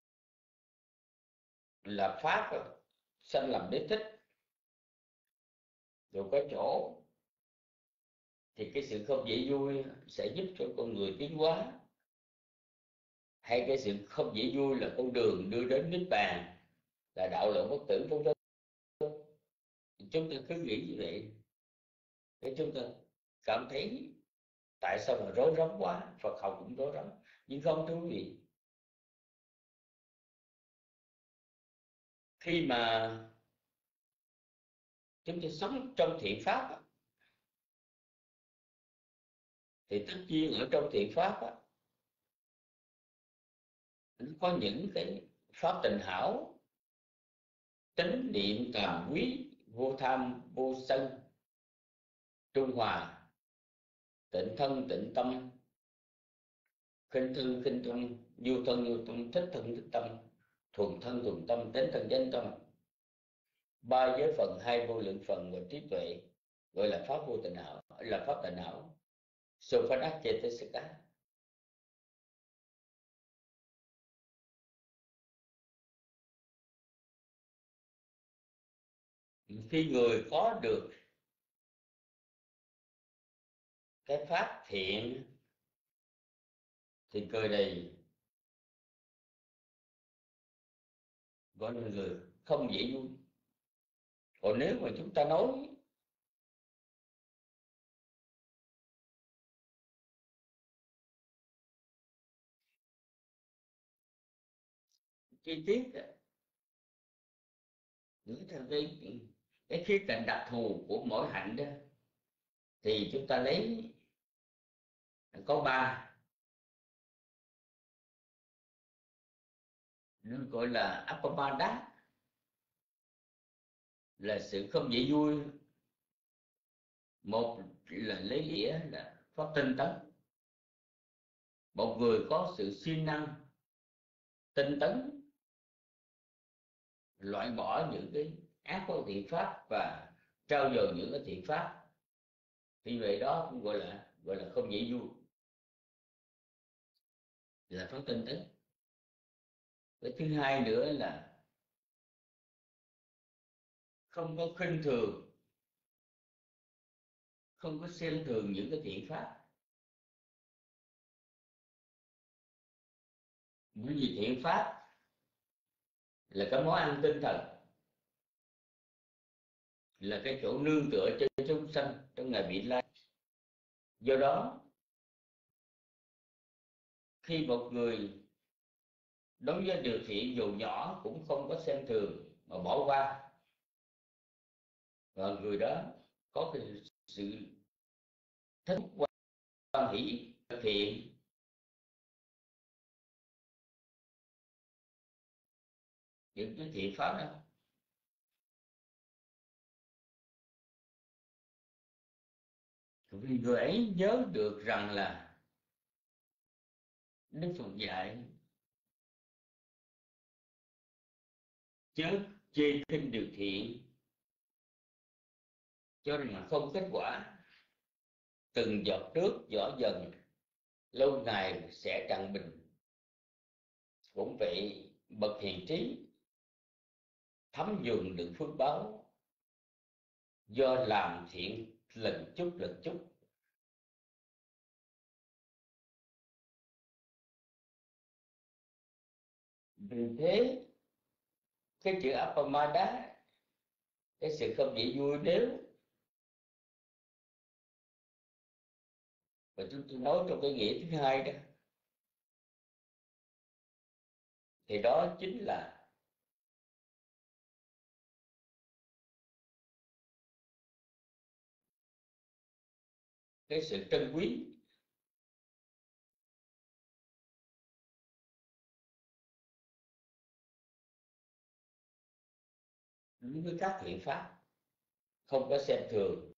Speaker 3: là pháp sanh làm đế thích, rồi có chỗ thì cái sự không dễ vui sẽ giúp cho con người tiến hóa, hay cái sự không dễ vui là con đường đưa đến niết bàn, là đạo luận bất tử, vân vân. Chúng ta cứ nghĩ như vậy để chúng ta cảm thấy tại sao mà rối rắm quá, Phật học cũng rối rắm. Nhưng không, thú vị, khi mà chúng ta sống trong thiện pháp thì tất nhiên ở trong thiện pháp á, nó có những cái pháp tình hảo, tính niệm tàm quý, vô tham vô sân, trung hòa, tịnh thân tịnh tâm, khinh thân khinh tâm, nhu thân nhu tâm, thích thân thích tâm, thuần thân thuần tâm, tính thân chánh tâm. Ba giới phần, hai vô lượng phần và trí tuệ gọi là pháp vô tịnh hảo, là pháp tịnh hảo. Sophana Chetasika. Khi người có được cái pháp thiện thì cười này gọi là người không dễ vui. Còn nếu mà chúng ta nói chi tiết, nói theo cái, cái khía cạnh đặc thù của mỗi hạnh đó, thì chúng ta lấy có ba. nó gọi là apamada, là sự không dễ vui. Một là lấy nghĩa là có tinh tấn, một người có sự siêng năng tinh tấn loại bỏ những cái ác của thiện pháp và trao dồi những cái thiện pháp, thì vậy đó cũng gọi là gọi là không dễ vui, là phát tinh tấn. Cái thứ hai nữa là không có khinh thường, không có xem thường những cái thiện pháp. Bởi vì thiện pháp là cái món ăn tinh thần, là cái chỗ nương tựa cho chúng sanh trong ngày vị lai. Do đó khi một người đối với điều thiện dù nhỏ cũng không có xem thường mà bỏ qua, và người đó có cái sự thích quan hỷ thực hiện những cái thiện pháp đó, vì người ấy nhớ được rằng là Đức Phật dạy chớ chê khinh điều thiện, cho rằng không kết quả, từng giọt nước nhỏ dần, lâu ngày sẽ cạn bình. Cũng vậy, bậc hiền trí thấm nhuần được phước báo do làm thiện lần chút lần chút. Vì thế cái chữ apamada, cái sự không dễ vui, nếu và chúng tôi nói trong cái nghĩa thứ hai đó, thì đó chính là cái sự trân quý, đối với các thiện pháp, không có xem thường.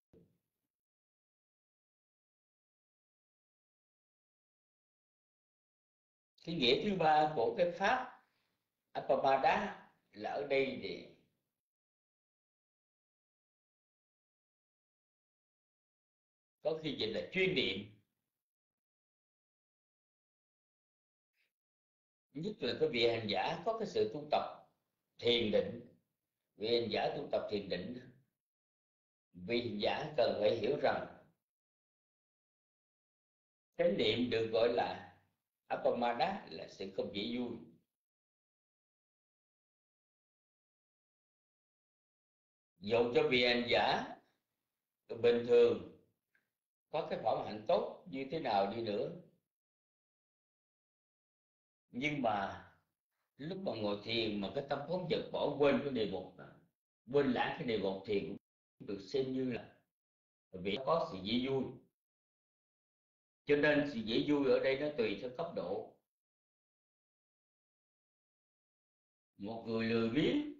Speaker 3: Cái nghĩa thứ ba của cái pháp apamada là ở đây để có khi dịch là chuyên niệm, nhất là cái vị hành giả có cái sự tu tập thiền định. Vị hành giả tu tập thiền định, vị hành giả cần phải hiểu rằng cái niệm được gọi là apamada là sự không dễ vui. Dù cho vị hành giả bình thường có cái phẩm hạnh tốt như thế nào đi nữa, nhưng mà lúc mà ngồi thiền mà cái tâm phóng dật bỏ quên cái đề mục, quên lãng cái đề mục thiền, cũng được xem như là vì có sự dễ vui. Cho nên sự dễ vui ở đây nó tùy theo cấp độ. Một người lười biếng,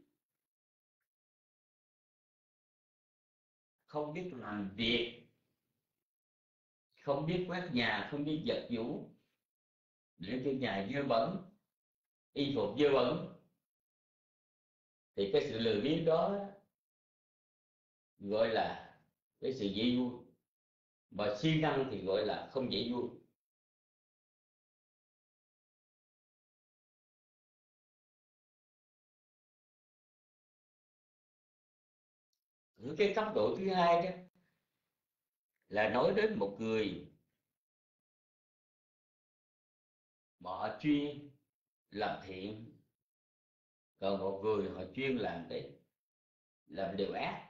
Speaker 3: không biết làm việc, không biết quét nhà, không biết giặt giũ, để cho nhà dơ bẩn, y phục dơ bẩn, thì cái sự lười biếng đó gọi là cái sự dễ vui, mà siêng năng thì gọi là không dễ vui. Ở cái cấp độ thứ hai đó là nói đến một người mà họ chuyên làm thiện, còn một người họ chuyên làm cái làm điều ác.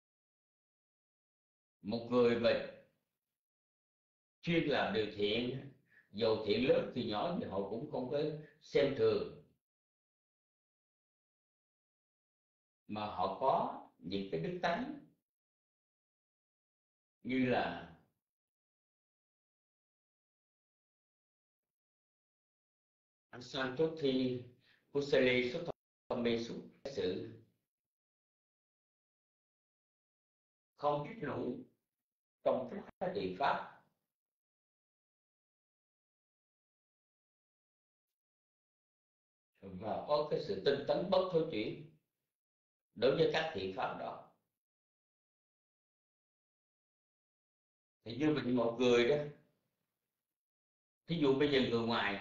Speaker 3: Một người mà chuyên làm điều thiện, dầu thiện lớn thì nhỏ thì họ cũng không có xem thường, mà họ có những cái đức tánh như là Santoti, Kusali xuất thông mê xuất, sự không kích lũ trong các trị pháp, và có cái sự tinh tấn bất thối chuyển đối với các thiện pháp đó. Thì như mình một người đó, thí dụ bây giờ người ngoài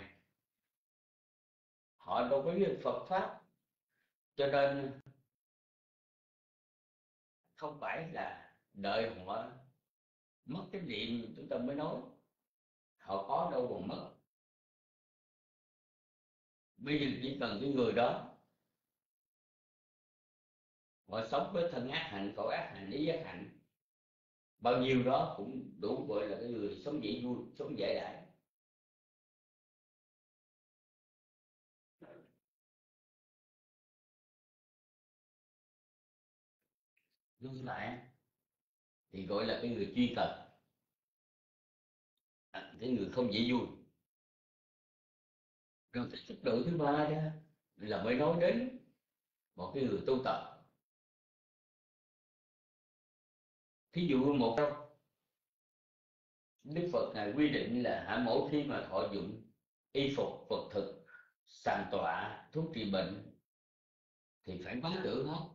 Speaker 3: họ đâu có biết Phật pháp, cho nên không phải là đợi họ mất cái niệm chúng ta mới nói, họ có đâu còn mất. Bây giờ chỉ cần cái người đó họ sống với thân ác hạnh, khẩu ác hạnh, ý ác hạnh, bao nhiêu đó cũng đủ gọi là cái người sống dễ vui, sống dễ đại. Ngược lại thì gọi là cái người chuyên cần, à, cái người không dễ vui. Rồi cái cấp độ thứ ba đó là mới nói đến một cái người tu tập. Thí dụ một câu Đức Phật ngài quy định là hả, mỗi khi mà thọ dụng y phục, vật thực, sàn tọa, thuốc trị bệnh thì phải quán tưởng hết,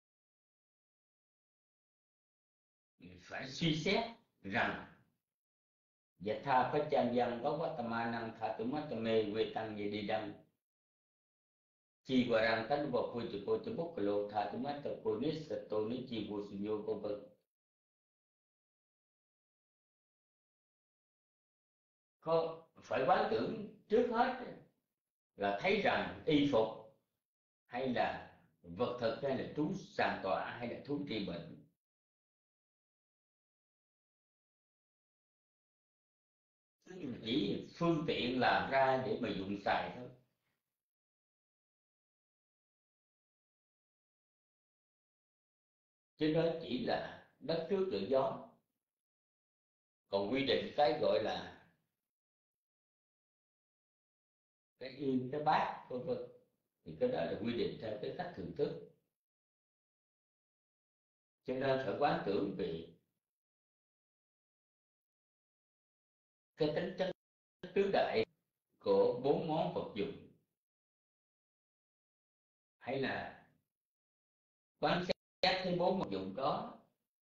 Speaker 3: phải suy xét rằng Yatha Pachanyang Bhavatamana Thatumatame Vetang Yedidam Chi Varang Tánh Vật Vui Chụp Cô Chụp Bốc Lô Thatumatha Ponis Sato Nichi Vô Sunyo Cô Vân. Có phải quán tưởng trước hết là thấy rằng y phục hay là vật thực hay là thuốc sàn tọa hay là thuốc trị bệnh chỉ phương tiện làm ra để mà dụng xài thôi, chứ đó chỉ là đất trước tự gió. Còn quy định cái gọi là cái yên cái bát vân vân thì cái đó là quy định theo cái cách thưởng thức. Cho nên phải quán tưởng về cái tính chất tứ đại của bốn món vật dụng, hay là quán xét thấy bốn vật dụng đó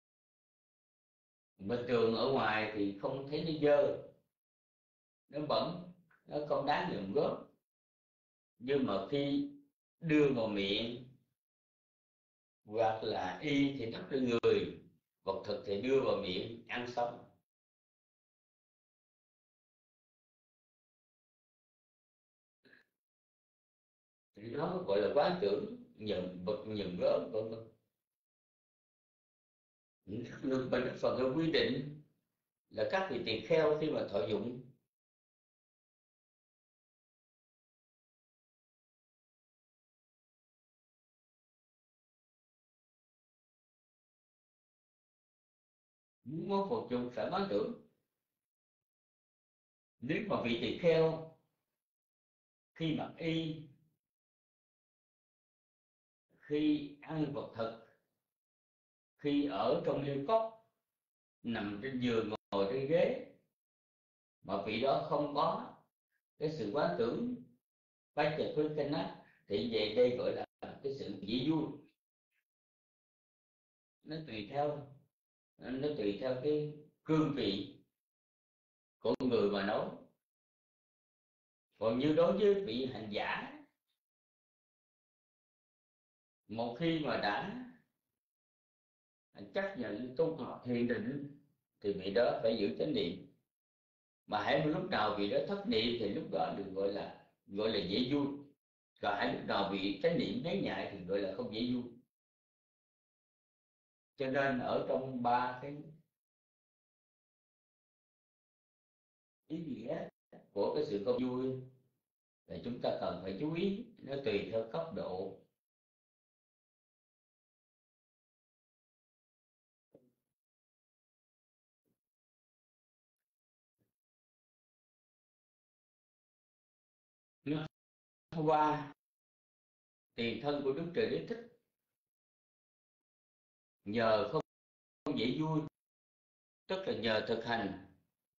Speaker 3: bình thường ở ngoài thì không thấy nó dơ, nó bẩn, nó không đáng gờm góp, nhưng mà khi đưa vào miệng hoặc là y thì đắp lên người, vật thực thì đưa vào miệng ăn xong thì đó gọi là quán tưởng nhận vật nhận gớm vân vân. Được mà Đức Phật đã quy định là các vị tỳ kheo khi mà thọ dụng muốn món vật dụng phải quán tưởng. Nếu mà vị tỳ kheo khi mặc y, khi ăn vật thực, khi ở trong liêu cốc, nằm trên giường, ngồi trên ghế, mà vị đó không có cái sự quán tưởng bách chợt khuyên kinh á, thì vậy đây gọi là cái sự dễ vui. Nó tùy theo nó tùy theo cái cương vị của người mà nói. Còn như đối với vị hành giả, một khi mà đã chấp nhận tu tập thiền định thì vị đó phải giữ chánh niệm, mà hãy một lúc nào vị đó thất niệm thì lúc đó được gọi là gọi là dễ vui, còn hãy lúc nào vị chánh niệm nén nhại thì gọi là không dễ vui. Cho nên ở trong ba cái ý nghĩa của cái sự không vui là chúng ta cần phải chú ý, nó tùy theo cấp độ. Nó qua tiền thân của Đức Trời Đế Thích, nhờ không, không dễ vui, tức là nhờ thực hành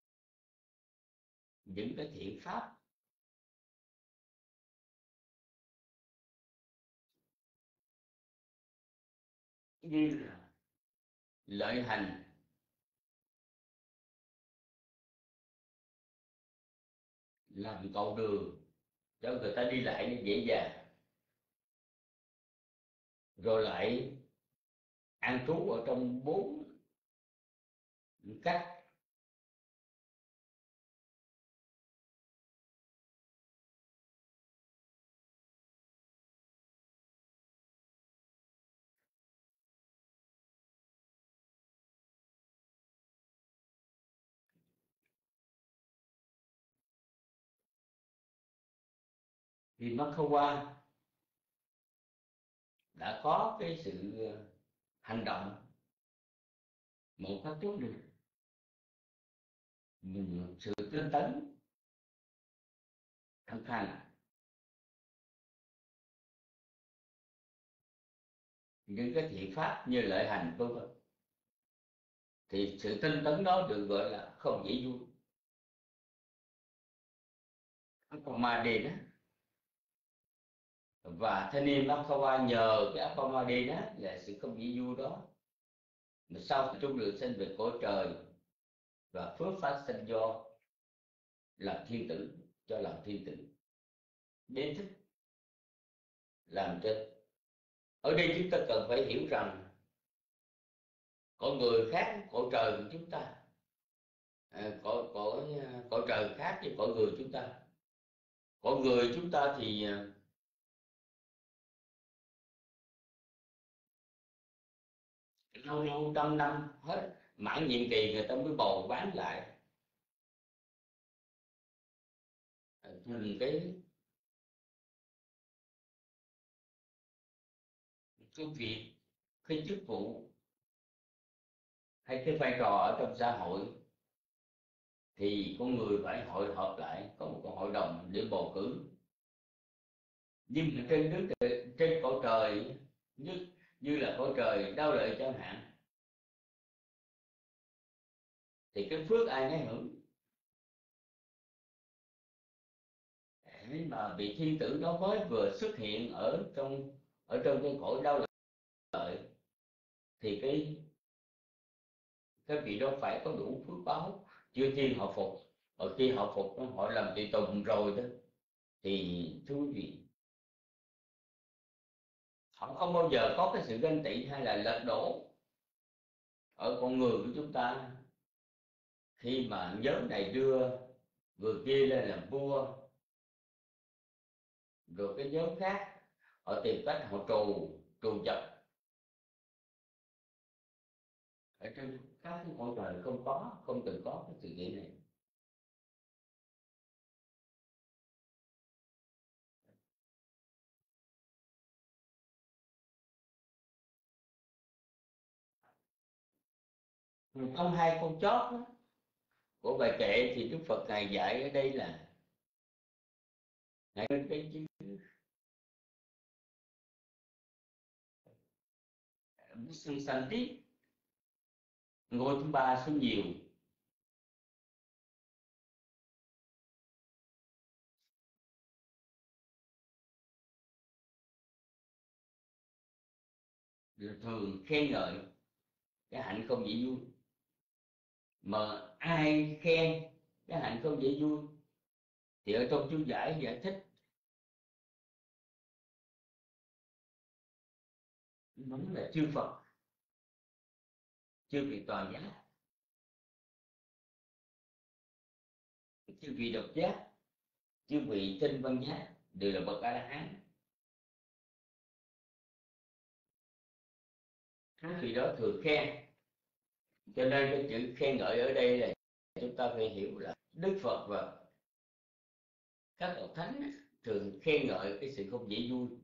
Speaker 3: những cái thiện pháp như là lợi hành, làm cầu đường cho người ta đi lại nó dễ dàng, rồi lại an trú ở trong bốn cách thì Makhawa đã có cái sự hành động một cách tốt được, sự tinh tấn thực hành những cái thiện pháp như lợi hành vân vân, thì sự tinh tấn đó được gọi là không dễ vui. Apamadi đó, và thanh niên Makhawa nhờ cái Apamadi đó là sự không dễ vui đó mà sau chúng được sinh về cõi trời và phước phát sinh do làm thiên tử, cho làm thiên tử đến thích làm cho. Ở đây chúng ta cần phải hiểu rằng con người khác cõi trời của chúng ta, à, cõi cõi cõi trời khác với cõi người chúng ta. Cõi người chúng ta thì lâu lâu trăm năm hết mãn nhiệm kỳ người ta mới bầu bán lại thành cái cái việc, cái chức vụ hay cái vai trò ở trong xã hội, thì con người phải hội họp lại có một cái hội đồng để bầu cử. Nhưng mà trên nước trên cõi trời như, như là cõi trời đau lợi chẳng hạn, thì cái phước ai nấy hưởng. Nhưng mà vị thiên tử đó mới vừa xuất hiện ở trong ở trong cái cõi đau lợi thì cái cái vị đó phải có đủ phước báo, chưa thiên họ phục. Ở khi họ phục họ làm tùy tùng rồi đó thì thưa quý vị, họ không bao giờ có cái sự ganh tị hay là lật đổ ở con người của chúng ta. Khi mà nhóm này đưa người kia lên làm vua, rồi cái nhóm khác họ tìm cách họ trù trù dập, ở trên các cái cõi trời không có, không từng có cái sự kiện này. Trong hai câu chót đó, của bài kệ thì Đức Phật ngài dạy ở đây là ngài cái chữ sự sanh tiết ngôi thứ ba số nhiều, thường khen ngợi cái hạnh không dễ vui. Mà ai khen cái hạnh không dễ vui thì ở trong chú giải giải thích nói là chư Phật, chư vị toàn giác, chư vị độc giác, chư vị tinh văn giác đều là bậc A La Hán. Các vị đó thường khen, cho nên cái chữ khen ngợi ở đây là chúng ta phải hiểu là Đức Phật và các bậc thánh thường khen ngợi cái sự không dễ vui.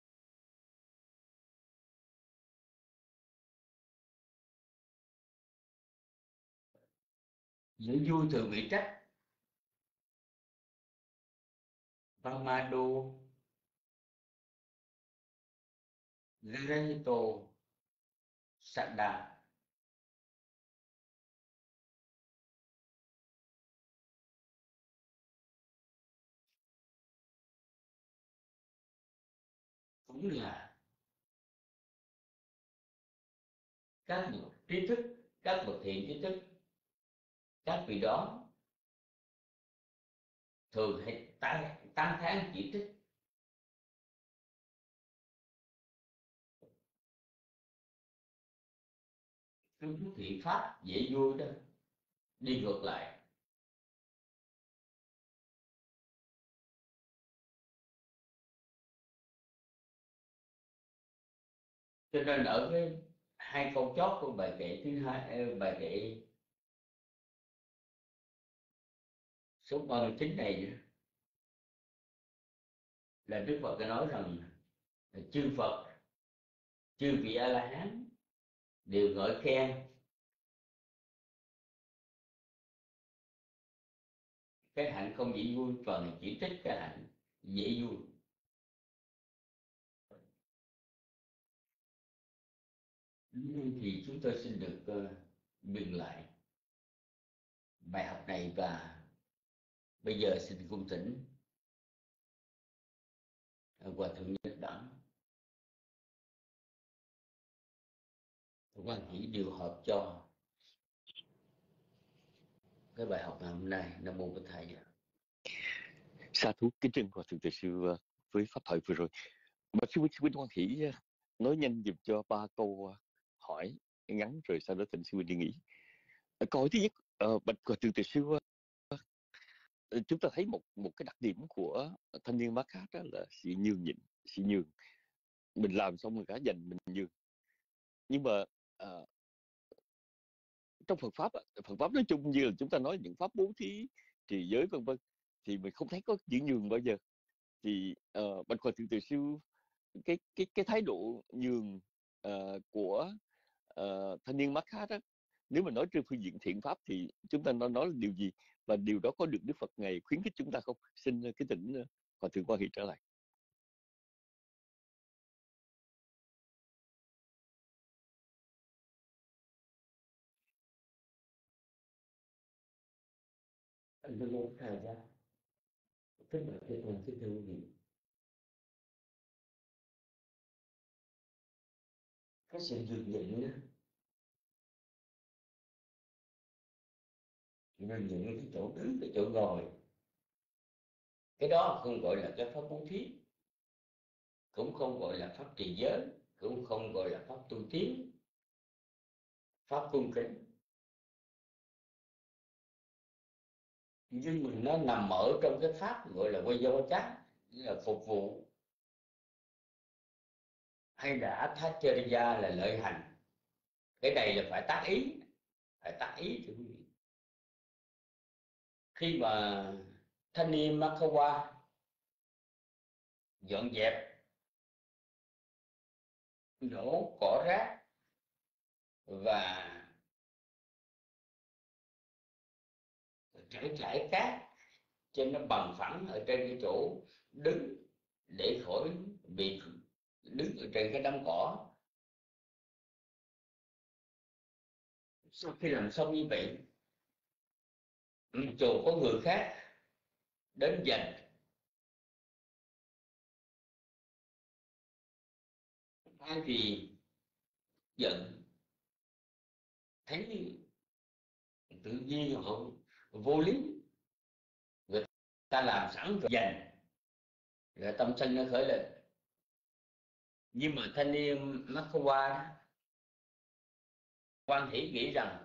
Speaker 3: Dễ vui thường bị trách. Pamado Granito Sada. Cũng là các bậc trí thức, các bậc thiện trí thức, các vị đó thường hay tán tán thán chỉ trích cái thiện pháp dễ vui đó đi ngược lại. Cho nên ở cái hai câu chót của bài kệ thứ hai, bài kệ số ba mươi chín này là Đức Phật đã nói rằng chư Phật, chư vị A La Hán đều ngợi khen cái hạnh không dễ vui, còn chỉ trích cái hạnh dễ vui. Thì chúng tôi xin được uh, dừng lại bài học này, và bây giờ xin cung thỉnh uh, Hòa Thượng Nhất Đẳng quan hỷ điều hợp cho cái bài học ngày hôm nay. Nam mô Bổn Thầy.
Speaker 4: Sa thú kính trân Hòa Thượng Từ Sư với pháp thoại vừa rồi. Bạch sư Huynh, sư Huynh Quan Hỷ nói nhanh dùm cho ba câu hỏi ngắn rồi sau đó thỉnh sư Huynh đi nghỉ. Câu hỏi thứ nhất, uh, Bạch Hòa Thượng Từ Sư, uh, chúng ta thấy một một cái đặc điểm của thanh niên Mát Khát đó là sự nhường nhịn, sự nhường. Mình làm xong rồi cả dành mình nhường. Nhưng mà uh, trong Phật pháp, Phật pháp nói chung như là chúng ta nói những pháp bố thí, trì giới vân vân, thì mình không thấy có chữ nhường bao giờ. Thì uh, Bạch Hòa Thượng Từ Sư, cái cái cái thái độ nhường uh, của uh, thanh niên Mát Khát đó, nếu mà nói trên phương diện thiện pháp thì chúng ta nói nói là điều gì, và điều đó có được Đức Phật ngày khuyến khích chúng ta không? Xin cái tỉnh uh, Hòa Thượng Quan Hỷ trở lại.
Speaker 3: Anh Đương Môn Thầy ra kính bạch thưa cùng kính thưa quý vị, cái sự nhường nhịn đó, nhường nhịn cái chỗ đứng, cái chỗ ngồi, cái đó không gọi là cái pháp bố thí, cũng không gọi là pháp trì giới, cũng không gọi là pháp tu tiến, pháp cung kính, nhưng mà nó nằm ở trong cái pháp gọi là quay do chát, là phục vụ, hay là Atthachariya là lợi hành. Cái này là phải tác ý, phải tác ý thưa quý vị. Khi mà thanh niên Makawa dọn dẹp đổ cỏ rác và trải trải cát cho nó bằng phẳng ở trên cái chỗ đứng để khỏi bị đứng ở trên cái đám cỏ. Sau khi làm xong như vậy, dù có người khác đến giành, ai thì giận, thấy tự nhiên họ vô lý, người ta làm sẵn rồi giành, rồi tâm sân nó khởi lên. Nhưng mà thanh niên Makawa đó, Quan Hỷ nghĩ rằng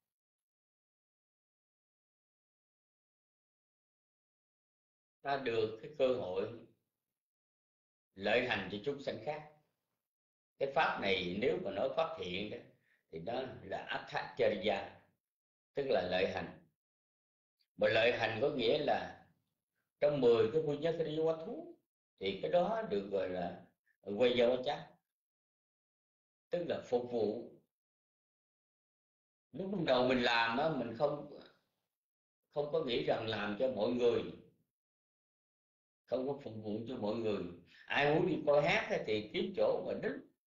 Speaker 3: ta được cái cơ hội lợi hành cho chúng sanh khác. Cái pháp này nếu mà nói pháp thiện đó, thì nó là Atthachariya, tức là lợi hành. Mà lợi hành có nghĩa là trong mười cái vui nhất cái quá thú, thì cái đó được gọi là quay do chát, tức là phục vụ. Lúc ban đầu mình làm đó, mình không không có nghĩ rằng làm cho mọi người, không có phục vụ cho mọi người. Ai muốn đi coi hát thì kiếm chỗ mà đứng,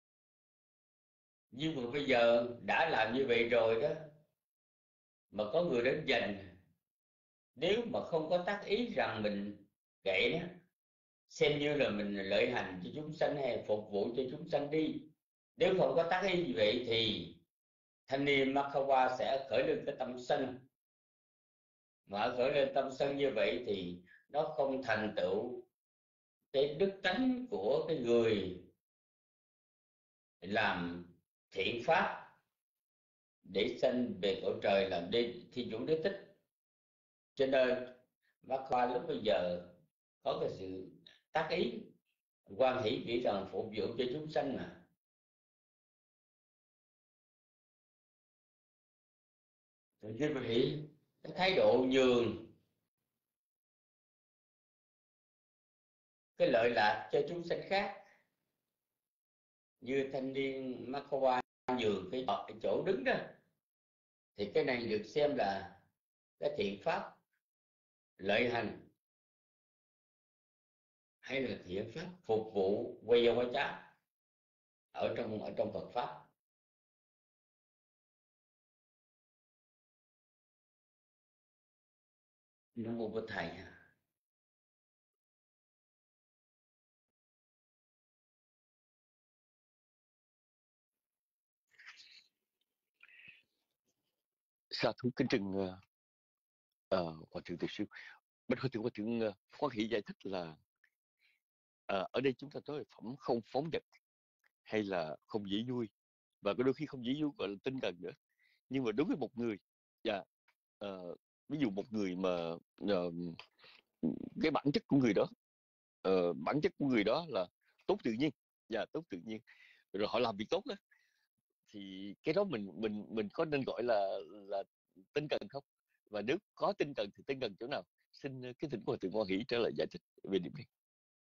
Speaker 3: Nhưng mà bây giờ đã làm như vậy rồi đó, mà có người đến giành, nếu mà không có tác ý rằng mình kệ đó, xem như là mình lợi hành cho chúng sanh hay phục vụ cho chúng sanh đi. Nếu không có tác ý như vậy thì thanh niên Makawa sẽ khởi lên cái tâm sân. Mà khởi lên tâm sân như vậy thì nó không thành tựu cái đức tánh của cái người làm thiện pháp để sanh về cõi trời, làm đi thiên chủ đế tích. Cho nên Makawa lúc bây giờ có cái sự tác ý quan hỷ nghĩ rằng phục vụ cho chúng sanh mà. Thì như vậy cái thái độ nhường cái lợi lạc cho chúng sanh khác, như thanh niên Makawa nhường cái chỗ đứng đó, thì cái này được xem là cái thiện pháp lợi hành, hay là thiện pháp phục vụ quay quay chá ở trong ở trong Phật pháp. Nam mô Bổn Thầy.
Speaker 4: Sa thú kính trân uh, uh, Hòa thượng Từ Siêu. Bên Hòa thượng Hòa thượng uh, Khoan Hỷ giải thích là uh, ở đây chúng ta nói là phẩm không phóng dật hay là không dễ vui, và có đôi khi không dễ vui gọi là tinh cần nữa. Nhưng mà đối với một người, dạ, uh, ví dụ một người mà uh, cái bản chất của người đó, uh, bản chất của người đó là tốt tự nhiên, dạ, tốt tự nhiên, rồi họ làm việc tốt đó, thì cái đó mình mình mình có nên gọi là là tinh cần không? Và nếu có tinh cần thì tinh cần chỗ nào? Xin cái thỉnh Hòa thượng Quan Hỷ trở lại giải thích về điểm này.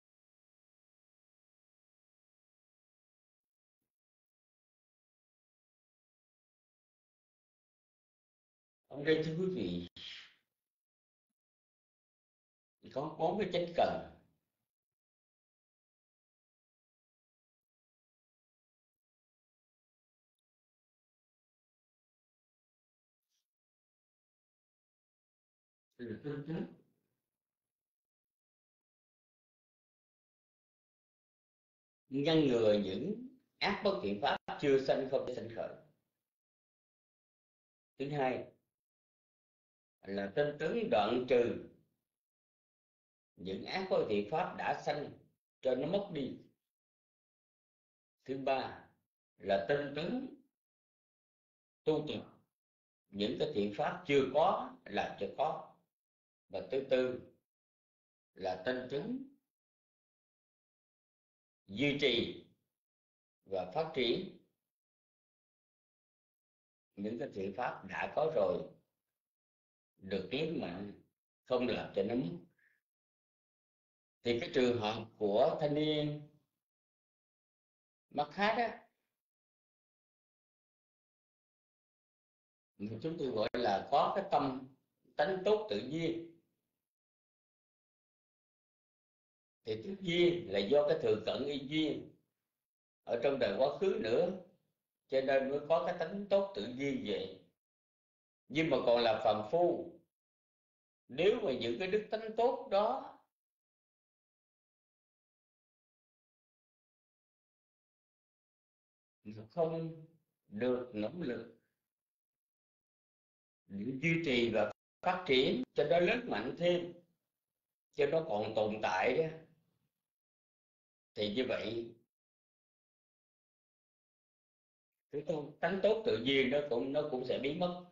Speaker 3: Ở đây thưa quý vị, có bốn cái chánh cần. Ngăn ngừa những ác bất thiện pháp chưa sanh không thể sanh khởi. Thứ hai là tinh tấn đoạn trừ những ác bất thiện pháp đã sanh cho nó mất đi. Thứ ba là tinh tấn tu tập những cái thiện pháp chưa có làm cho có. Và thứ tư là tinh tấn duy trì và phát triển những cái thiện pháp đã có rồi, được tiến mạnh, không làm cho nó mất. Thì cái trường hợp của thanh niên mắc hát á, chúng tôi gọi là có cái tâm tánh tốt tự nhiên, thì tất nhiên là do cái thừa cận y duyên ở trong đời quá khứ nữa, cho nên mới có cái tánh tốt tự nhiên vậy. Nhưng mà còn là phàm phu, nếu mà những cái đức tánh tốt đó không được nỗ lực để duy trì và phát triển cho nó lớn mạnh thêm, cho nó còn tồn tại đó, thì như vậy cái tánh tốt tự nhiên đó cũng nó cũng sẽ biến mất.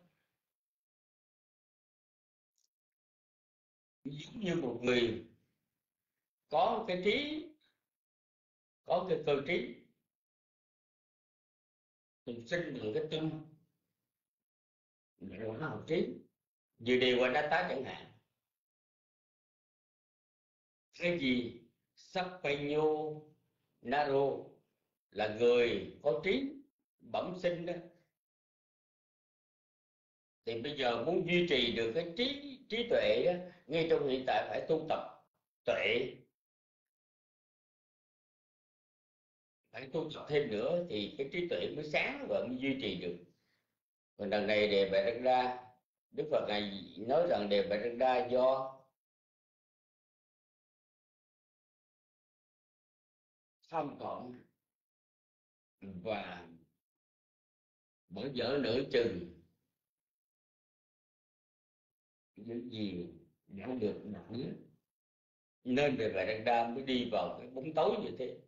Speaker 3: Giống như một người có cái trí, có cái cơ trí, mình sinh bằng cái tâm hóa học trí, như điều qua đá tá chẳng hạn. Cái gì Sappayo Naro là người có trí bẩm sinh đó, thì bây giờ muốn duy trì được cái trí trí tuệ đó, ngay trong hiện tại phải tu tập tuệ, phải tu tập thêm nữa thì cái trí tuệ mới sáng và mới duy trì được. Còn đằng này đề bạt đăng đa, Đức Phật này nói rằng đề bạt đăng đa do tham vọng và bởi vợ nửa chừng những gì đã được đặt nước, nên đề bạt đăng đa mới đi vào cái bóng tối như thế.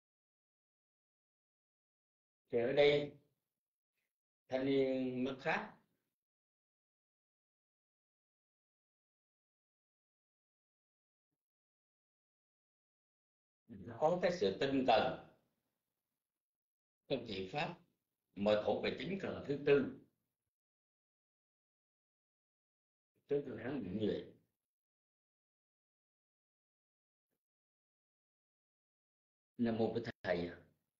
Speaker 3: Thì ở đây thanh niên mất khác có cái sự tinh cần trong thiện pháp mà thuộc về chính cần thứ tư, tức là hắn định như vậy. Nam mô với thầy.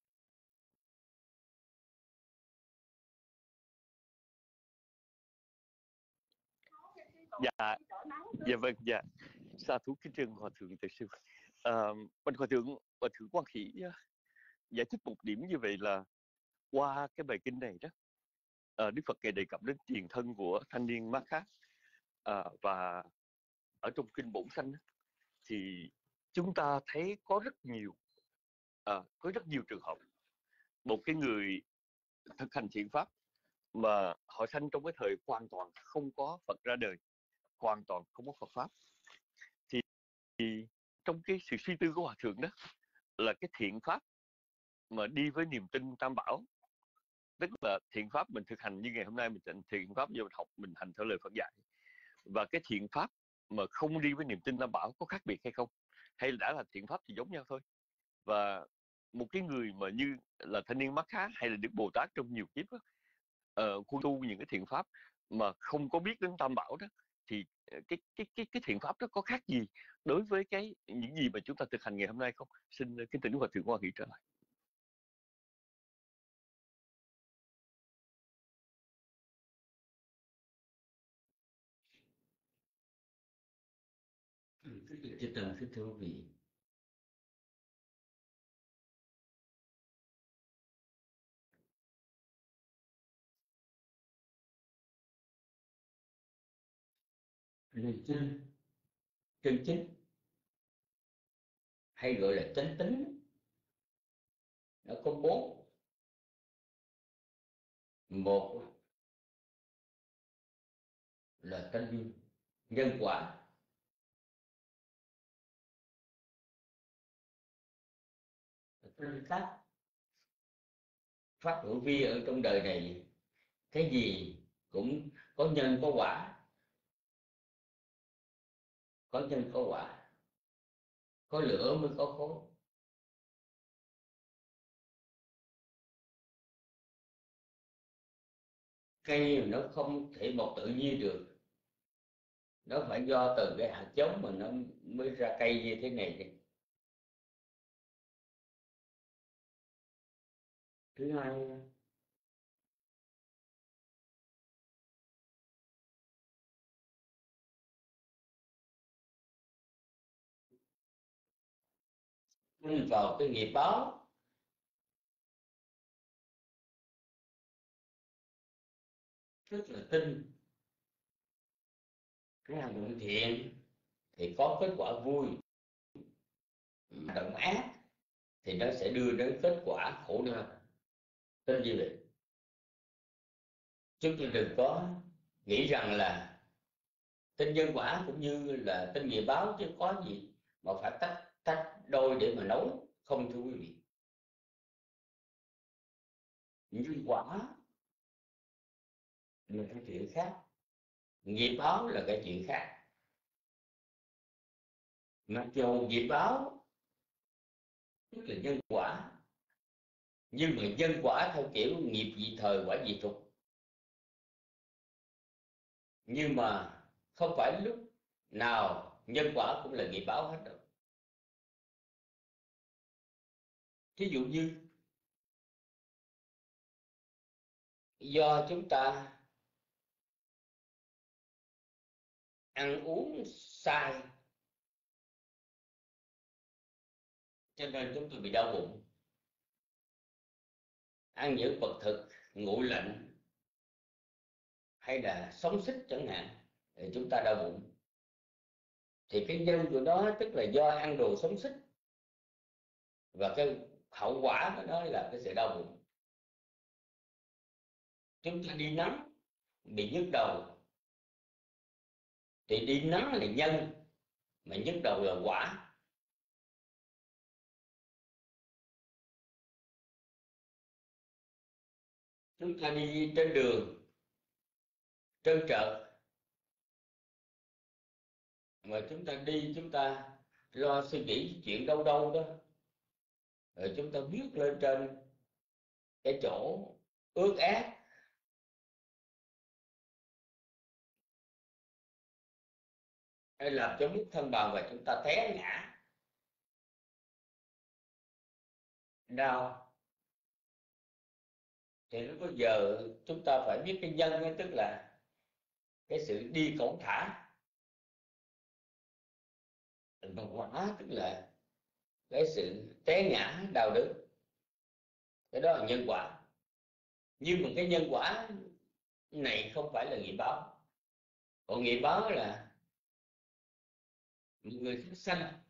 Speaker 4: Dạ, dạ vâng, dạ. Sa thú kính trân hòa thượng Từ Sư. À, bên hòa thượng, hòa thượng Quan Hỷ giải thích một điểm như vậy là qua cái bài kinh này đó, à, Đức Phật ngài đề cập đến tiền thân của thanh niên Mát-khát, à, và ở trong kinh Bổn Sanh thì chúng ta thấy có rất nhiều, à, có rất nhiều trường hợp một cái người thực hành thiện pháp mà họ sanh trong cái thời hoàn toàn không có Phật ra đời, hoàn toàn không có Phật pháp, thì, thì trong cái sự suy tư của hòa thượng đó là cái thiện pháp mà đi với niềm tin Tam Bảo, tức là thiện pháp mình thực hành như ngày hôm nay mình thực thiện pháp do mình học, mình hành theo lời Phật dạy, và cái thiện pháp mà không đi với niềm tin Tam Bảo có khác biệt hay không, hay là đã là thiện pháp thì giống nhau thôi. Và một cái người mà như là thanh niên Mát-khát hay là Đức Bồ Tát trong nhiều kiếp đó, uh, tu những cái thiện pháp mà không có biết đến Tam Bảo đó, thì cái cái cái cái thiện pháp đó có khác gì đối với cái những gì mà chúng ta thực hành ngày hôm nay không? Xin kính thỉnh hòa thượng Quan Hỷ trở lại.
Speaker 3: Chư Tăng thưa thưa quý vị, niềm tin chân chính hay gọi là chánh tính nó có bốn. Một là tin nhân quả, tin các pháp hữu vi ở trong đời này, cái gì cũng có nhân có quả, có nhân có quả, có lửa mới có khói. Cây nó không thể một tự nhiên được, nó phải do từ cái hạt giống mà nó mới ra cây như thế này. Thứ hai, tin vào cái nghiệp báo, tức là tin cái hành động thiện thì có kết quả vui, hành động ác thì nó sẽ đưa đến kết quả khổ đau. Tin như vậy. Chúng tôi đừng có nghĩ rằng là tin nhân quả cũng như là tin nghiệp báo chứ có gì mà phải tách tách đôi để mà nấu, không thưa quý vị. Nhân quả là cái chuyện khác, nghiệp báo là cái chuyện khác. Mặc dù nghiệp báo tức là nhân quả, nhưng mà nhân quả theo kiểu nghiệp dị thời quả dị tục, nhưng mà không phải lúc nào nhân quả cũng là nghiệp báo hết đâu. Thí dụ như do chúng ta ăn uống sai cho nên chúng tôi bị đau bụng, ăn những vật thực nguội lạnh hay là sống xích chẳng hạn thì chúng ta đau bụng. Thì cái nhân của nó tức là do ăn đồ sống xích, và cái hậu quả của nó là cái sự đau bụng. Chúng ta đi nắng bị nhức đầu thì đi nắng là nhân, mà nhức đầu là quả. Chúng ta đi trên đường trơn trợt, mà chúng ta đi chúng ta lo suy nghĩ chuyện đâu đâu đó, rồi chúng ta viết lên trên cái chỗ ướt át, hay làm cho mất thân bằng và chúng ta té ngã đau. Thì lúc bây giờ chúng ta phải biết cái nhân ấy, tức là cái sự đi cẩu thả. Và quả tức là cái sự té ngã đau đớn. Cái đó là nhân quả. Nhưng mà cái nhân quả này không phải là nghiệp báo. Còn nghiệp báo là một người khác sanh,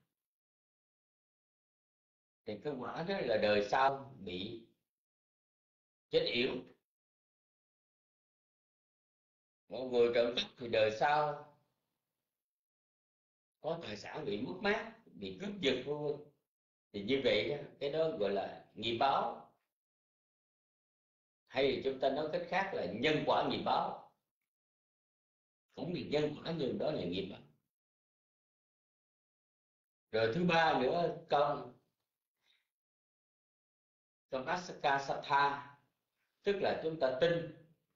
Speaker 3: thì cái quả đó là đời sau bị chết yểu. Một người trộm cắp thì đời sau có tài sản bị mất mát, bị cướp giật vân vân. Thì như vậy đó, cái đó gọi là nghiệp báo. Hay chúng ta nói cách khác là nhân quả nghiệp báo. Cũng là nhân quả nhưng đó là nghiệp báo. Rồi thứ ba nữa, công Kamasaka Satha, tức là chúng ta tin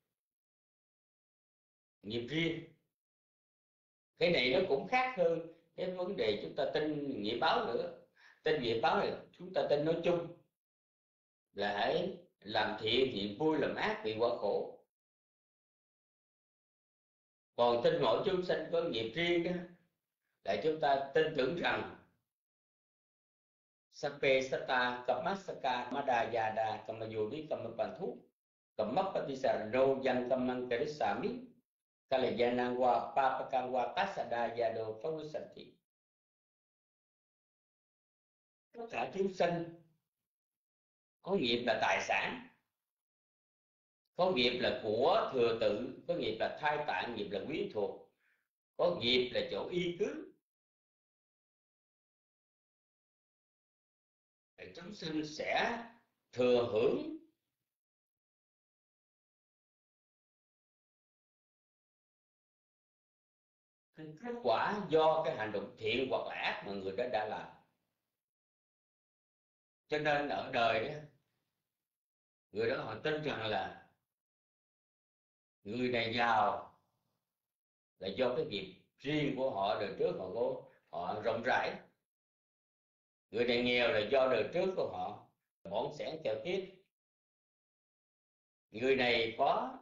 Speaker 3: nghiệp riêng. Cái này nó cũng khác hơn cái vấn đề chúng ta tin nghiệp báo nữa. Tin nghiệp báo là chúng ta tin nói chung là hãy làm thiện thì vui, làm ác thì quả khổ. Còn tin mỗi chúng sanh có nghiệp riêng đó là chúng ta tin tưởng rằng Sape Sata Kamasaka Madayada Kamayodi Kamapanthu Kamapatisarano Yang Kamankarisami Kalayanangwa Papakangwa Kasada Yado Favusanti. Tất cả chúng sanh có nghiệp là tài sản, có nghiệp là của thừa tự, có nghiệp là thai tạng, nghiệp là quyến thuộc, có nghiệp là chỗ y cứ. Chúng sinh sẽ thừa hưởng cái kết quả do cái hành động thiện hoặc là ác mà người đó đã làm. Cho nên ở đời đó, người đó họ tin rằng là người này giàu là do cái nghiệp riêng của họ, đời trước họ có họ rộng rãi. Người này nghèo là do đời trước của họ bỏng sẻn keo kiết. Người này có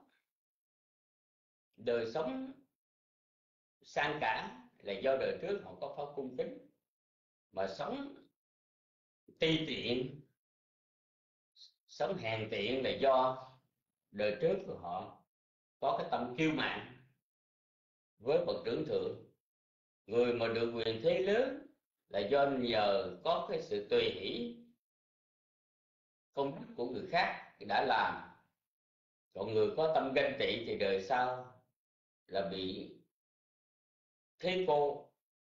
Speaker 3: đời sống sang cả là do đời trước họ có pháp cung kính, mà sống ti tiện, sống hèn tiện là do đời trước của họ có cái tâm kiêu mạn với bậc trưởng thượng. Người mà được quyền thế lớn là do nhờ có cái sự tùy hỷ công đức của người khác đã làm. Còn người có tâm ganh tị thì đời sau là bị thế cô,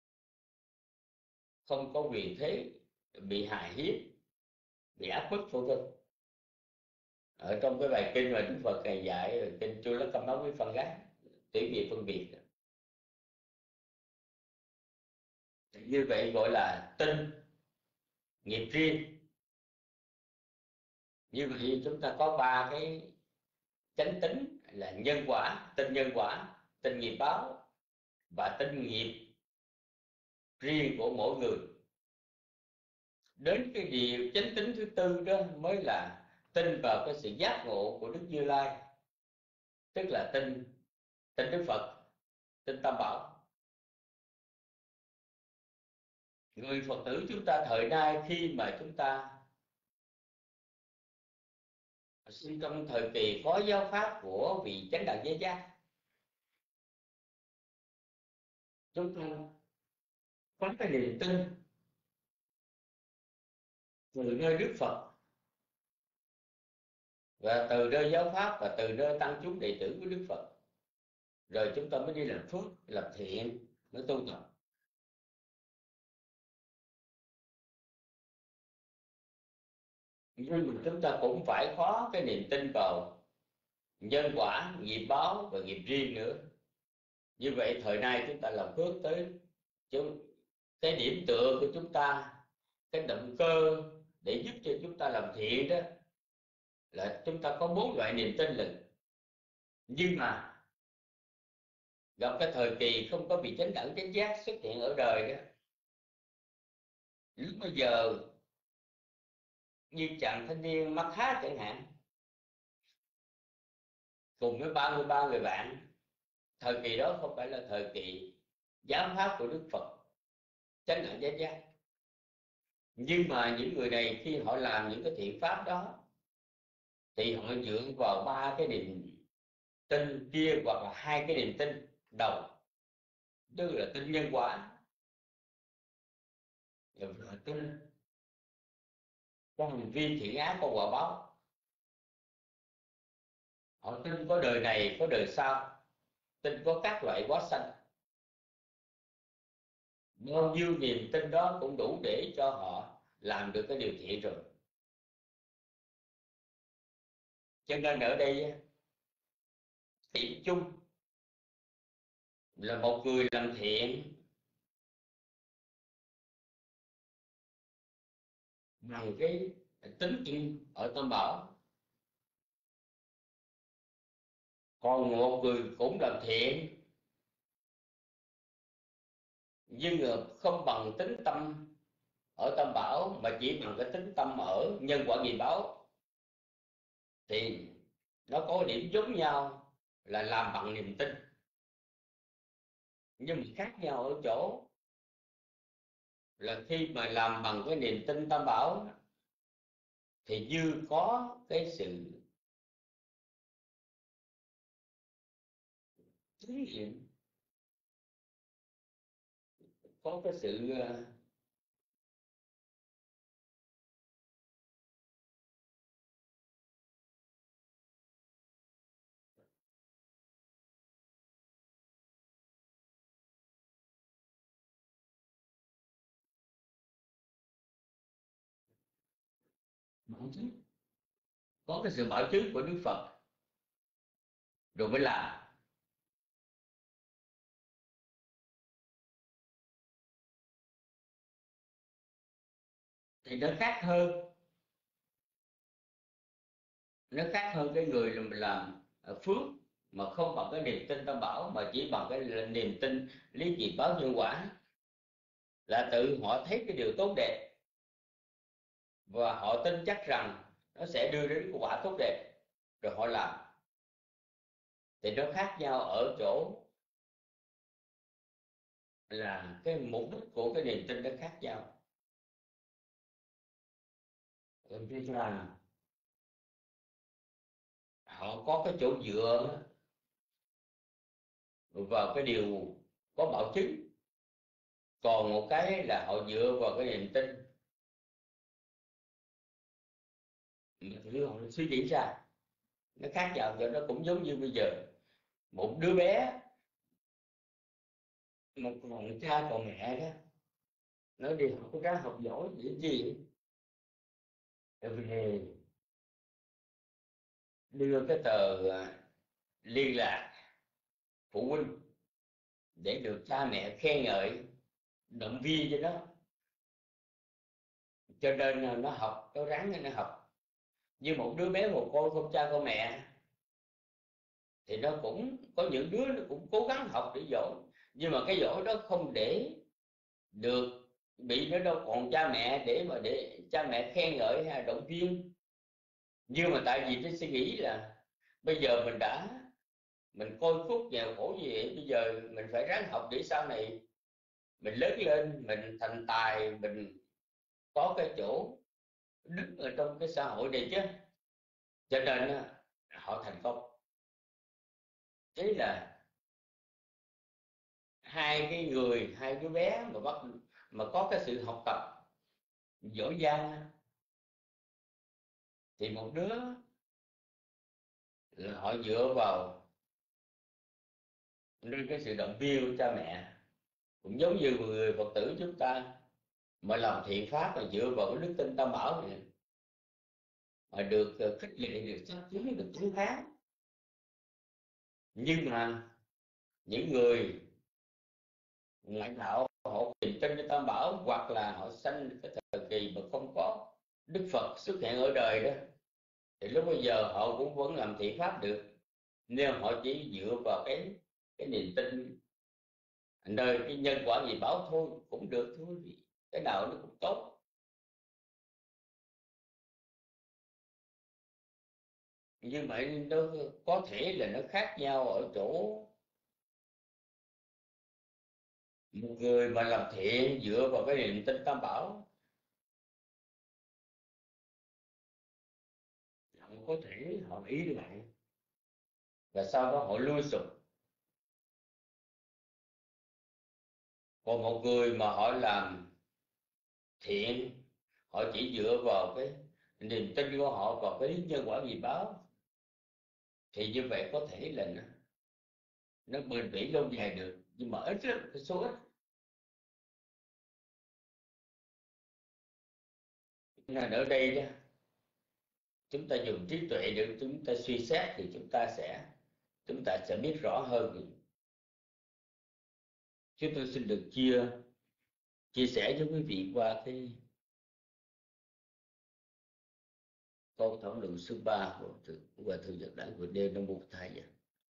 Speaker 3: không có quyền thế, bị hại hiếp, bị áp bức vân vân. Ở trong cái bài kinh mà Đức Phật ngày dạy, kinh Chulakama với phân gác tiểu biệt phân biệt, như vậy gọi là tin nghiệp riêng. Như vậy chúng ta có ba cái chánh tính là nhân quả, tin nhân quả, tin nghiệp báo và tin nghiệp riêng của mỗi người. Đến cái điều chánh tính thứ tư đó mới là tin vào cái sự giác ngộ của Đức Như Lai, tức là tin tin Đức Phật, tin Tam Bảo. Người Phật tử chúng ta thời nay khi mà chúng ta sinh trong thời kỳ phó giáo pháp của vị chánh đẳng giới giác. Chúng ta có cái niềm tin từ nơi Đức Phật, và từ nơi giáo pháp, và từ nơi tăng chúng đệ tử của Đức Phật. Rồi chúng ta mới đi làm phước, làm thiện, mới tu tập. Nhưng mà chúng ta cũng phải có cái niềm tin vào nhân quả, nghiệp báo và nghiệp riêng nữa. Như vậy thời nay chúng ta làm phước tới chúng, cái điểm tựa của chúng ta, cái động cơ để giúp cho chúng ta làm thiện đó, là chúng ta có bốn loại niềm tin lực. Nhưng mà gặp cái thời kỳ không có vị chánh đẳng chánh giác xuất hiện ở đời đó, lúc bây giờ như chàng thanh niên mắt há chẳng hạn, cùng với ba mươi ba người bạn, thời kỳ đó không phải là thời kỳ giáo pháp của Đức Phật chánh đẳng chánh giác. Nhưng mà những người này khi họ làm những cái thiện pháp đó, thì họ dựa vào ba cái niềm tin kia, hoặc là hai cái niềm tin đầu, tức là tin nhân quả, và tin có hành vi thiện ác có quả báo. Họ tin có đời này, có đời sau, tin có các loại hóa sanh. Bao nhiêu niềm tin đó cũng đủ để cho họ làm được cái điều thiện rồi. Cho nên ở đây điểm chung là một người làm thiện bằng cái tính tin ở Tam Bảo, còn một người cũng làm thiện nhưng không bằng tính tâm ở Tam Bảo, mà chỉ bằng cái tính tâm ở nhân quả nghiệp báo, thì nó có điểm giống nhau là làm bằng niềm tin, nhưng mà khác nhau ở chỗ là khi mà làm bằng cái niềm tin Tam Bảo thì như có cái sự thí nghiệm, có cái sự bảo chứng, có cái sự bảo chứng của Đức Phật rồi mới làm. Thì nó khác hơn, nó khác hơn cái người là mình làm phước mà không bằng cái niềm tin Tam Bảo, mà chỉ bằng cái niềm tin lý nghiệp báo nhân quả, là tự họ thấy cái điều tốt đẹp và họ tin chắc rằng nó sẽ đưa đến cái quả tốt đẹp, rồi họ làm. Thì nó khác nhau ở chỗ là cái mục đích của cái niềm tin nó khác nhau. Vì là họ có cái chỗ dựa vào cái điều có bảo chứng, còn một cái là họ dựa vào cái niềm tin mà họ suy nghĩ ra. Nó khác nhau, cho nó cũng giống như bây giờ một đứa bé một còn cha còn mẹ đó, nó đi học có ra học giỏi để gì, về đưa cái tờ liên lạc phụ huynh để được cha mẹ khen ngợi, động viên cho nó, cho nên nó học, nó ráng nó học. Như một đứa bé một cô không cha không mẹ thì nó cũng có những đứa nó cũng cố gắng học để giỏi, nhưng mà cái giỏi đó không để được bị nó đâu còn cha mẹ để mà để cha mẹ khen ngợi hay động viên. Nhưng mà tại vì cái suy nghĩ là bây giờ mình đã mình coi khúc nghèo khổ gì vậy, bây giờ mình phải ráng học để sau này mình lớn lên, mình thành tài, mình có cái chỗ đứng ở trong cái xã hội này chứ. cho nên á, họ thành công. Thế là hai cái người, hai đứa bé mà bắt mà có cái sự học tập giỏi giang, thì một đứa là họ dựa vào nơi cái sự động viên của cha mẹ, cũng giống như người Phật tử chúng ta mà làm thiện pháp là dựa vào cái đức tin Tam Bảo này, mà được khích lệ, được sáng kiến, được tiến thắng. Nhưng mà những người lãnh đạo họ tìm tin cho Tam Bảo, hoặc là họ sanh cái thời kỳ mà không có Đức Phật xuất hiện ở đời đó, thì lúc bây giờ họ cũng vẫn làm thiện pháp được, nếu họ chỉ dựa vào cái cái niềm tin nơi cái nhân quả gì báo thôi cũng được thôi, cái nào nó cũng tốt. Nhưng mà nó có thể là nó khác nhau ở chỗ một người mà làm thiện dựa vào cái niềm tin Tam Bảo, họ có thể họ ý lại và sau đó họ lui sụp. Còn một người mà họ làm thiện, họ chỉ dựa vào cái niềm tin của họ vào cái nhân quả nghiệp báo, thì như vậy có thể là nó, nó bền bỉ lâu dài được, nhưng mà ít lắm, cái số ít. Nên ở đây đó, chúng ta dùng trí tuệ để chúng ta suy xét, thì chúng ta sẽ chúng ta sẽ biết rõ hơn. Chúng tôi xin được chia chia sẻ với quý vị qua cái câu thảo luận số ba của Hòa thượng Nhật Đẳng vừa nêu trong một thầy vậy.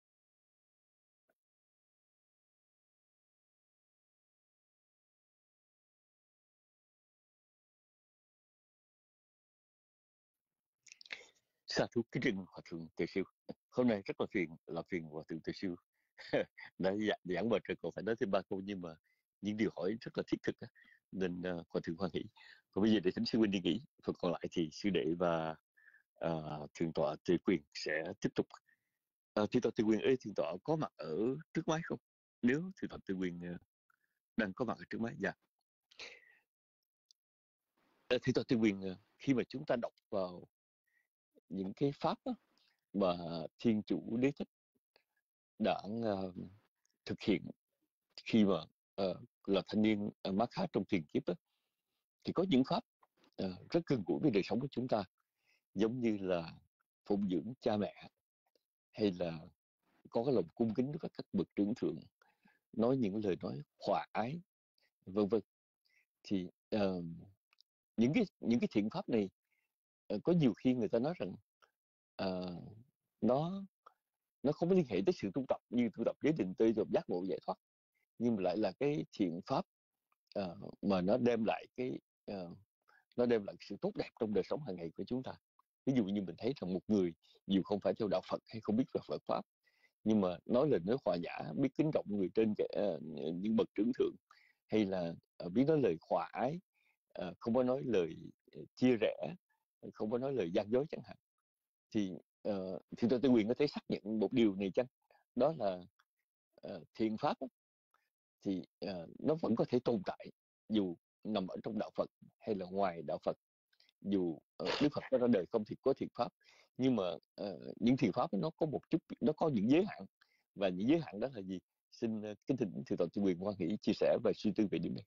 Speaker 4: Sa thú kính trình Hòa thượng Từ Siêu. Hôm nay rất là phiền, là phiền Hòa thượng Từ Siêu đã giảng bài rồi còn phải nói thêm ba câu, nhưng mà những điều hỏi rất là thiết thực á, nên uh, Hòa thượng hoan hỷ. Còn bây giờ để thỉnh sư huynh đi nghỉ, phần còn lại thì sư đệ và uh, thượng tọa Từ Quyền sẽ tiếp tục. Uh, thượng tọa Từ Quyền ơi, thượng tọa có mặt ở trước máy không? Nếu thượng tọa Từ Quyền uh, đang có mặt ở trước máy, dạ. Uh, thượng tọa Từ Quyền, uh, khi mà chúng ta đọc vào những cái pháp đó, mà Thiên Chủ Đế Thích đã uh, thực hiện khi mà uh, là thanh niên uh, mát khá trong tiền kiếp đó, thì có những pháp uh, rất gần gũi với đời sống của chúng ta, giống như là phụng dưỡng cha mẹ, hay là có cái lòng cung kính với các bậc trưởng thượng, nói những lời nói hòa ái, vân vân. Thì uh, những cái những cái thiện pháp này uh, có nhiều khi người ta nói rằng uh, nó nó không có liên hệ tới sự tu tập như tu tập giới định tư, tu tập giác ngộ giải thoát, nhưng mà lại là cái thiện pháp uh, mà nó đem lại cái uh, nó đem lại sự tốt đẹp trong đời sống hàng ngày của chúng ta. Ví dụ như mình thấy rằng một người dù không phải theo đạo Phật hay không biết về Phật pháp, nhưng mà nói lời nói hòa nhã, biết kính trọng người trên uh, những bậc trưởng thượng, hay là uh, biết nói lời hòa ái, uh, không có nói lời uh, chia rẽ, không có nói lời gian dối chẳng hạn, thì uh, thì tôi, tôi quyền có thể xác nhận một điều này chăng? Đó là uh, thiện pháp đó, thì uh, nó vẫn có thể tồn tại dù nằm ở trong đạo Phật hay là ngoài đạo Phật. Dù uh, Đức Phật có ra đời không thì có thiện pháp, nhưng mà uh, những thiện pháp nó có một chút, nó có những giới hạn, và những giới hạn đó là gì? Xin uh, kính thỉnh thượng tọa Từ Quyền hoan hỷ chia sẻ và suy tư về điểm này.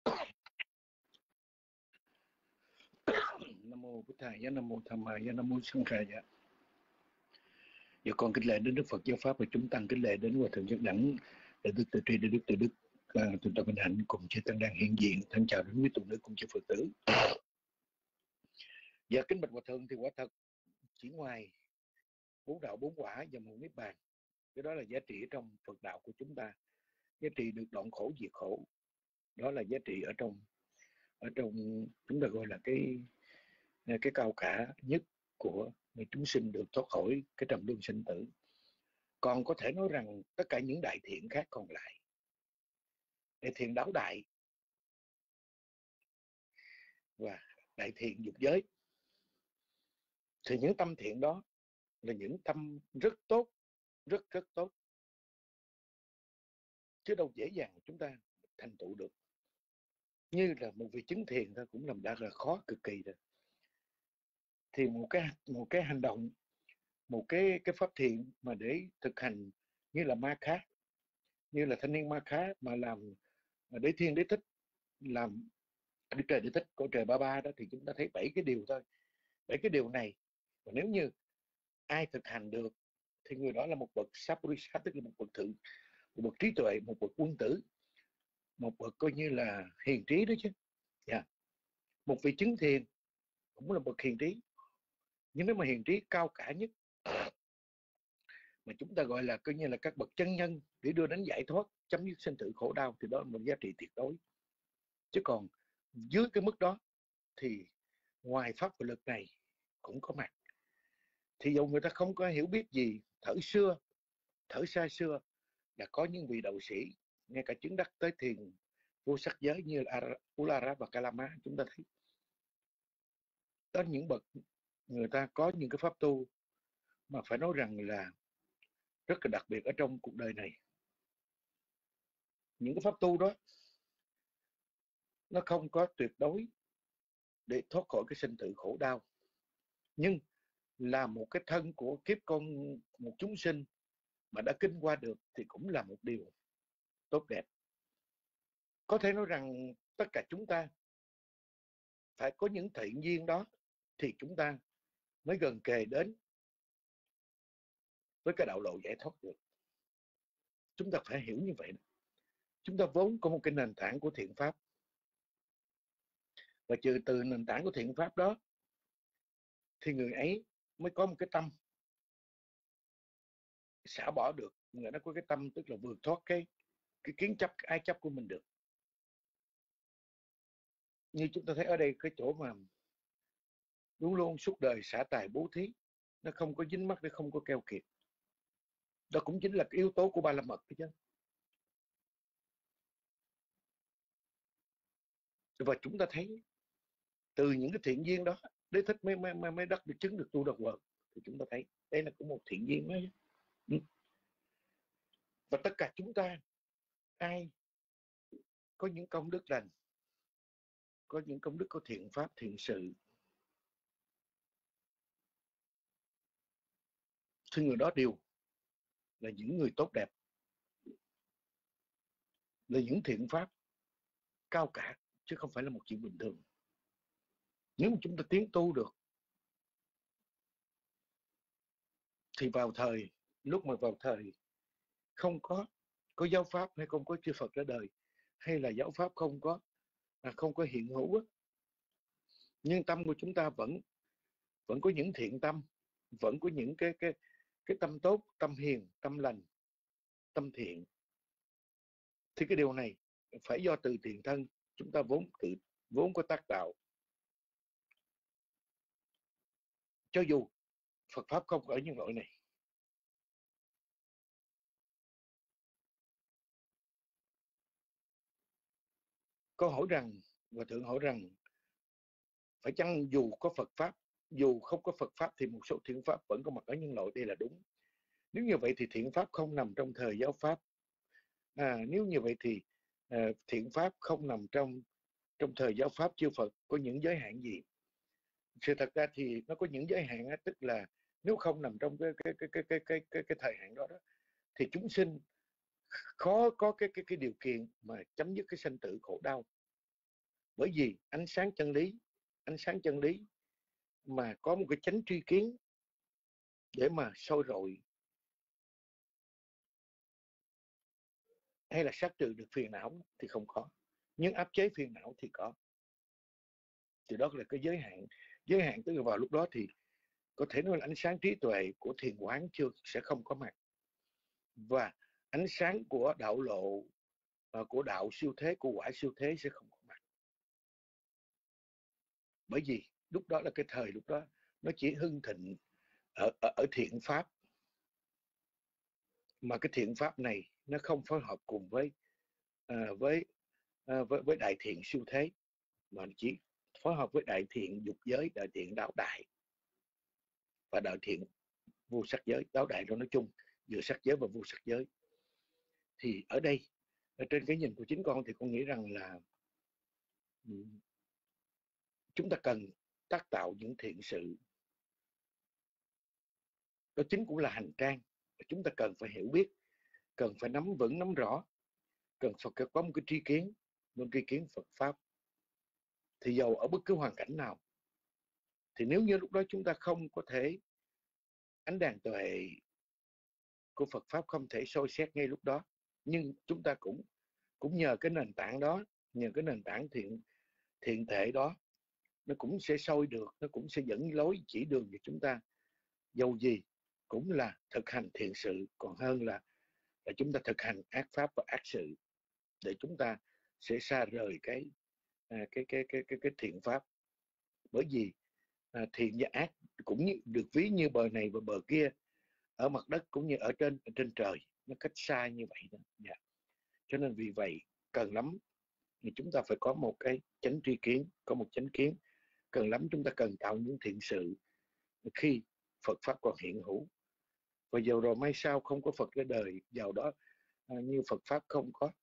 Speaker 5: Nam mô Bụt Thầy, Nam mô Tham Mai, Nam mô Sanh Khai. Dạ. Giờ con kính lễ đến Đức Phật giáo pháp và chúng tăng kính lễ đến Hòa thượng Nhật Đẳng, để Đức Từ Tri, để Đức Từ Đức, thượng tọa Bình Hạnh cùng chư tăng đang hiện diện. Thân chào đến quý tụng nữ cùng chư Phật tử. Dạ kính bạch Hòa thượng, thì quả thật chỉ ngoài bốn đạo bốn quả và một niết bàn, cái đó là giá trị trong Phật đạo của chúng ta. Giá trị được đoạn khổ diệt khổ, đó là giá trị ở trong ở trong chúng ta gọi là cái cái cao cả nhất của người chúng sinh, được thoát khỏi cái trầm luân sinh tử. Còn có thể nói rằng tất cả những đại thiện khác còn lại, đại thiện đáo đại và đại thiện dục giới, thì những tâm thiện đó là những tâm rất tốt, rất rất tốt, chứ đâu dễ dàng chúng ta thành tựu được. Như là một vị chứng thiền thôi cũng làm đã là khó cực kỳ rồi. Thì một cái một cái hành động, một cái cái pháp thiện mà để thực hành như là ma khá, như là thanh niên ma khá mà làm mà để thiên đế thích, làm để trời đế thích, cõi trời ba ba đó, thì chúng ta thấy bảy cái điều thôi. Bảy cái điều này, và nếu như ai thực hành được thì người đó là một bậc Sapurisha, tức là một bậc thượng, một bậc trí tuệ, một bậc quân tử, một bậc coi như là hiền trí đó chứ. Yeah. Một vị chứng thiền cũng là bậc hiền trí, nhưng nếu mà hiền trí cao cả nhất mà chúng ta gọi là coi như là các bậc chân nhân để đưa đến giải thoát, chấm dứt sinh tử khổ đau, thì đó là một giá trị tuyệt đối. Chứ còn dưới cái mức đó thì ngoài pháp và lực này cũng có mặt. Thì dầu người ta không có hiểu biết gì, thở xưa, thở xa xưa là có những vị đạo sĩ ngay cả chứng đắc tới thiền vô sắc giới như là Ulara và Kalama, chúng ta thấy đó những bậc người ta có những cái pháp tu mà phải nói rằng là rất là đặc biệt ở trong cuộc đời này. Những cái pháp tu đó nó không có tuyệt đối để thoát khỏi cái sinh tử khổ đau, nhưng là một cái thân của kiếp con một chúng sinh mà đã kinh qua được thì cũng là một điều tốt đẹp. Có thể nói rằng tất cả chúng ta phải có những thiện duyên đó thì chúng ta mới gần kề đến với cái đạo lộ giải thoát được. Chúng ta phải hiểu như vậy. Chúng ta vốn có một cái nền tảng của thiện pháp, và trừ từ nền tảng của thiện pháp đó thì người ấy mới có một cái tâm xả bỏ được, người đó có cái tâm tức là vượt thoát cái cái kiến chấp, cái ái chấp của mình được. Như chúng ta thấy ở đây, cái chỗ mà luôn luôn suốt đời xả tài bố thí, nó không có dính mắc, nó không có keo kiệt, đó cũng chính là cái yếu tố của ba la mật chứ. Và chúng ta thấy từ những cái thiện duyên đó Đế Thích mới mới mới, mới đắc được chứng được tu độc quật, thì chúng ta thấy đây là cũng một thiện duyên đó. Ừ. Và tất cả chúng ta ai có những công đức lành, có những công đức có thiện pháp thiện sự, thì người đó đều là những người tốt đẹp, là những thiện pháp cao cả, chứ không phải là một chuyện bình thường. Nếu mà chúng ta tiến tu được thì vào thời lúc mà vào thời không có có giáo pháp hay không có chư Phật ra đời, hay là giáo pháp không có à, không có hiện hữu á, nhưng tâm của chúng ta vẫn vẫn có những thiện tâm, vẫn có những cái cái cái tâm tốt, tâm hiền, tâm lành, tâm thiện, thì cái điều này phải do từ tiền thân chúng ta vốn tự vốn có tác đạo. Cho dù Phật pháp không ở những loại này, có hỏi rằng, và thượng hỏi rằng phải chăng dù có Phật pháp, dù không có Phật pháp thì một số thiện pháp vẫn có mặt ở nhân loại? Đây là đúng. Nếu như vậy thì thiện pháp không nằm trong thời giáo pháp. À, nếu như vậy thì à, thiện pháp không nằm trong trong thời giáo pháp chư Phật có những giới hạn gì? Sự thật ra thì nó có những giới hạn, tức là nếu không nằm trong cái cái cái cái cái cái cái, cái thời hạn đó, đó thì chúng sinh khó có cái cái cái điều kiện mà chấm dứt cái sinh tử khổ đau. Bởi vì ánh sáng chân lý, ánh sáng chân lý mà có một cái chánh tri kiến để mà soi rọi hay là sát trừ được phiền não thì không có, nhưng áp chế phiền não thì có. Thì đó là cái giới hạn. Giới hạn tức là vào lúc đó thì có thể nói là ánh sáng trí tuệ của thiền quán chưa sẽ không có mặt, và ánh sáng của đạo lộ, của đạo siêu thế, của quả siêu thế sẽ không có mặt. Bởi vì lúc đó là cái thời lúc đó nó chỉ hưng thịnh ở, ở, ở thiện pháp, mà cái thiện pháp này nó không phối hợp cùng với à, với, à, với với đại thiện siêu thế, mà chỉ phối hợp với đại thiện dục giới, đại thiện đạo đại và đại thiện vô sắc giới, đạo đại rồi nói chung giữa sắc giới và vô sắc giới. Thì ở đây, ở trên cái nhìn của chính con thì con nghĩ rằng là chúng ta cần tác tạo những thiện sự. Đó chính cũng là hành trang. Chúng ta cần phải hiểu biết, cần phải nắm vững, nắm rõ, cần phải có một cái tri kiến, một tri kiến Phật Pháp. Thì dầu ở bất cứ hoàn cảnh nào, thì nếu như lúc đó chúng ta không có thể, ánh đèn tuệ của Phật Pháp không thể soi xét ngay lúc đó, nhưng chúng ta cũng cũng nhờ cái nền tảng đó, nhờ cái nền tảng thiện thiện thể đó, nó cũng sẽ soi được, nó cũng sẽ dẫn lối chỉ đường cho chúng ta. Dầu gì cũng là thực hành thiện sự, còn hơn là, là chúng ta thực hành ác pháp và ác sự, để chúng ta sẽ xa rời cái à, cái, cái cái cái cái thiện pháp. Bởi vì à, thiện và ác cũng như, được ví như bờ này và bờ kia ở mặt đất cũng như ở trên ở trên trời, nó cách xa như vậy đó. Yeah. Cho nên vì vậy cần lắm thì chúng ta phải có một cái chánh tri kiến, có một chánh kiến. Cần lắm chúng ta cần tạo những thiện sự khi Phật Pháp còn hiện hữu. Và dầu rồi mai sau không có Phật ra đời, dầu đó à, như Phật Pháp không có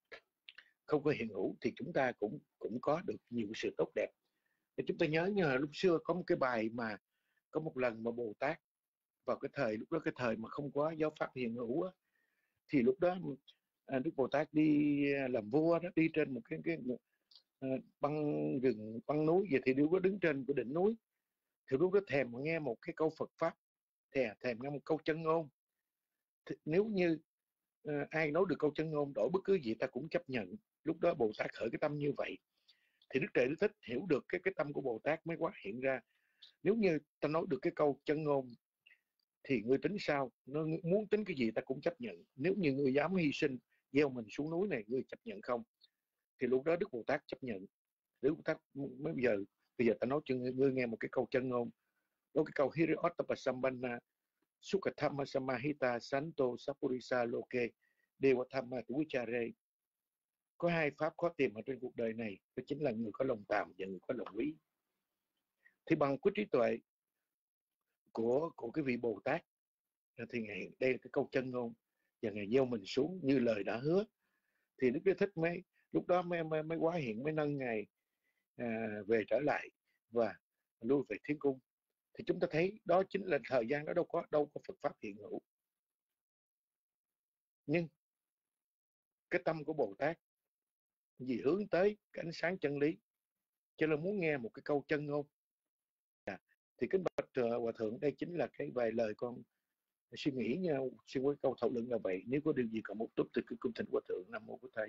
Speaker 5: không có hiện hữu, thì chúng ta cũng cũng có được nhiều sự tốt đẹp. Thì chúng ta nhớ như là lúc xưa có một cái bài mà có một lần mà Bồ Tát vào cái thời lúc đó cái thời mà không có giáo pháp hiện hữu á, thì lúc đó à, Đức Bồ Tát đi làm vua đó, đi trên một cái cái à, băng rừng băng núi vậy, thì lúc đó đứng trên cái đỉnh núi, thì lúc đó thèm nghe một cái câu Phật Pháp, thèm thèm nghe một câu chân ngôn. Thì nếu như à, ai nói được câu chân ngôn, đổi bất cứ gì ta cũng chấp nhận. Lúc đó Bồ Tát khởi cái tâm như vậy, thì Đức Trệ Đức Thích hiểu được cái cái tâm của Bồ Tát mới quá hiện ra. Nếu như ta nói được cái câu chân ngôn thì ngươi tính sao? Nó muốn tính cái gì ta cũng chấp nhận. Nếu như ngươi dám hy sinh gieo mình xuống núi này, ngươi chấp nhận không? Thì lúc đó Đức Bồ Tát chấp nhận. Đức Bồ Tát mới bây giờ bây giờ ta nói cho ngươi, ngươi nghe một cái câu chân ngôn. Đó cái câu Hiriyottapasambana Sukhathamma Samahita Santo Sapurisa Loke Devathamma Tuvichare. Có hai pháp khó tìm ở trên cuộc đời này, đó chính là người có lòng tàm và người có lòng quý. Thì bằng cái trí tuệ của của cái vị Bồ Tát, thì ngài đây là cái câu chân ngôn, và ngài gieo mình xuống như lời đã hứa. Thì Đức Thế Thích mới lúc đó mới mới, mới quá hiện, mới nâng ngài à, về trở lại và lui về thiên cung. Thì chúng ta thấy đó chính là thời gian đó đâu có đâu có Phật Pháp hiện hữu, nhưng cái tâm của Bồ Tát vì hướng tới cái ánh sáng chân lý, cho nên muốn nghe một cái câu chân ngôn. À, thì kính bạch Hòa Thượng, đây chính là cái vài lời con suy nghĩ nha, xuyên với câu thảo luận là vậy. Nếu có điều gì còn một chút thì cứ cung thỉnh Hòa Thượng. Nam mô Bổn Thầy.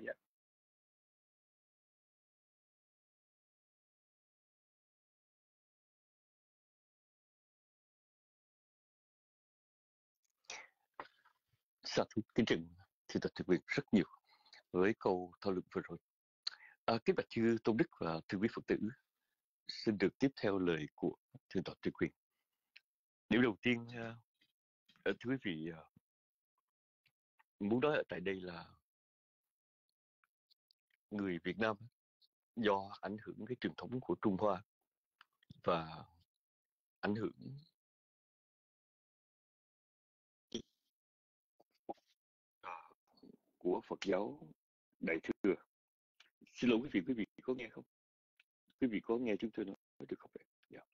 Speaker 4: Sa thú kính trình thì thật tuyệt vời rất nhiều với câu thảo luận vừa rồi. À, kính bạch chư Tôn Đức và thưa quý Phật tử, xin được tiếp theo lời của Thượng tọa Tri Quyền. Điều đầu tiên, uh, thưa quý vị, uh, muốn nói ở tại đây là người Việt Nam do ảnh hưởng cái truyền thống của Trung Hoa và ảnh hưởng của Phật giáo Đại thừa. Xin lỗi quý vị, quý vị có nghe không? Quý vị có nghe chúng tôi nói được không? Yeah.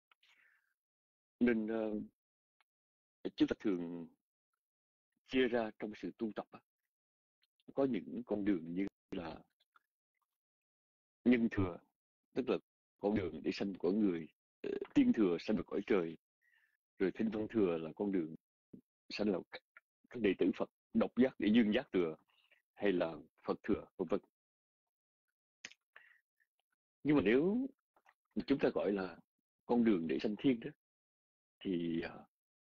Speaker 4: Nên uh, chúng ta thường chia ra trong sự tu tập, có những con đường như là nhân thừa, tức là con đường để sanh cõi người, tiên thừa sanh vào cõi trời, rồi thinh văn thừa là con đường sanh là các đệ tử Phật, độc giác để dương giác thừa, hay là Phật thừa, vân vân. Nhưng mà nếu chúng ta gọi là con đường để sanh thiên đó, thì uh,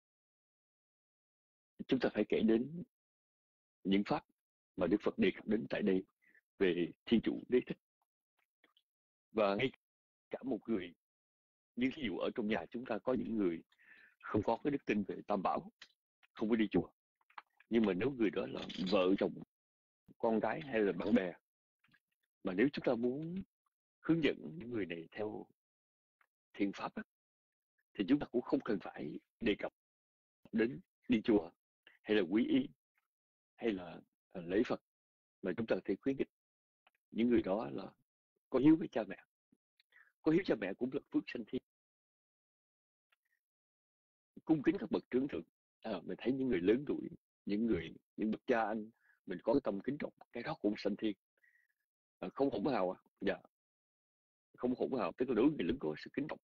Speaker 4: chúng ta phải kể đến những pháp mà Đức Phật đề cập đến tại đây về Thiên Chủ Đế Thích. Và ngay cả một người, như ví dụ ở trong nhà chúng ta có những người không có cái đức tin về Tam Bảo, không có đi chùa, nhưng mà nếu người đó là vợ chồng, con gái hay là bạn bè, mà nếu chúng ta muốn hướng dẫn những người này theo thiện pháp, thì chúng ta cũng không cần phải đề cập đến đi chùa hay là quy y hay là uh, lễ Phật, mà chúng ta có thể khuyến khích những người đó là có hiếu với cha mẹ. Có hiếu cha mẹ cũng là phước sanh thiên. Cung kính các bậc trưởng thượng, à, mình thấy những người lớn tuổi, những người những bậc cha anh mình có cái tâm kính trọng, cái đó cũng sanh thiên. À, không hỗn hào, à dạ không hỗn hào, tức là đối với người lớn có sự kính trọng,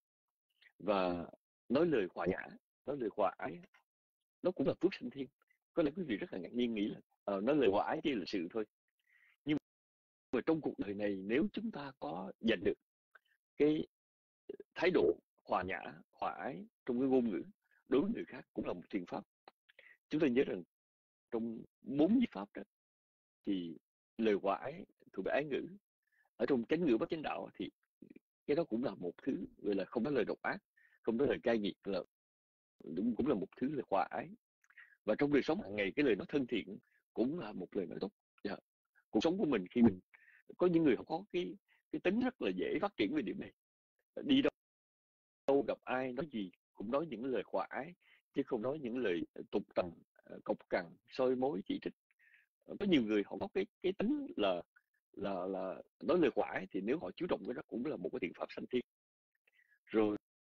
Speaker 4: và nói lời hòa nhã, nói lời hòa ái, nó cũng là phước sanh thiên. Có lẽ quý vị rất là ngạc nhiên nghĩ là uh, nói lời hòa ái chỉ là sự thôi, nhưng mà trong cuộc đời này nếu chúng ta có giành được cái thái độ hòa nhã, hòa ái trong cái ngôn ngữ đối với người khác, cũng là một thiện pháp. Chúng ta nhớ rằng trong bốn nhiếp pháp đó thì lời hòa ái thuộc về ái ngữ. Ở trong chánh ngữ bất chánh đạo thì cái đó cũng là một thứ gọi là không nói lời độc ác, không nói lời cay nghiệt, là cũng cũng là một thứ là hòa ái. Và trong đời sống hàng ngày, cái lời nói thân thiện cũng là một lời nói tốt. Yeah. Cuộc sống của mình, khi mình có những người họ có cái cái tính rất là dễ phát triển về điểm này, đi đâu, đâu gặp ai nói gì cũng nói những lời hòa ái, chứ không nói những lời tục tằn, cộc cằn, soi mối, chỉ trích. Có nhiều người họ có cái cái tính là là là nói lời hòa ái, thì nếu họ chú trọng cái đó cũng là một cái thiện pháp sanh thiên. Rồi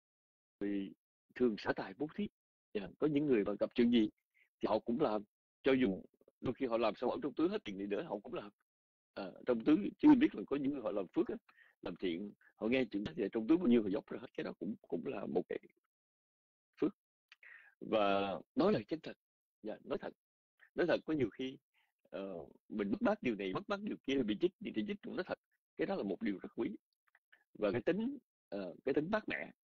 Speaker 4: vì thường xả tài bố thí, yeah. Có những người mà gặp chuyện gì thì họ cũng làm, cho dù đôi khi họ làm sao ở trong túi hết tiền đi nữa họ cũng làm à, trong túi, chứ mình biết là có những người họ làm phước á, làm thiện, họ nghe chuyện đó thì trong túi bao nhiêu họ dốc ra hết, cái đó cũng cũng là một cái phước. Và nói lời chân thật, yeah, nói thật, nói thật có nhiều khi uh, mình mất mát điều này, mất mát điều kia, bị chích thì chích cũng nói thật, cái đó là một điều rất quý. Và cái tính uh, cái tính mát mẻ,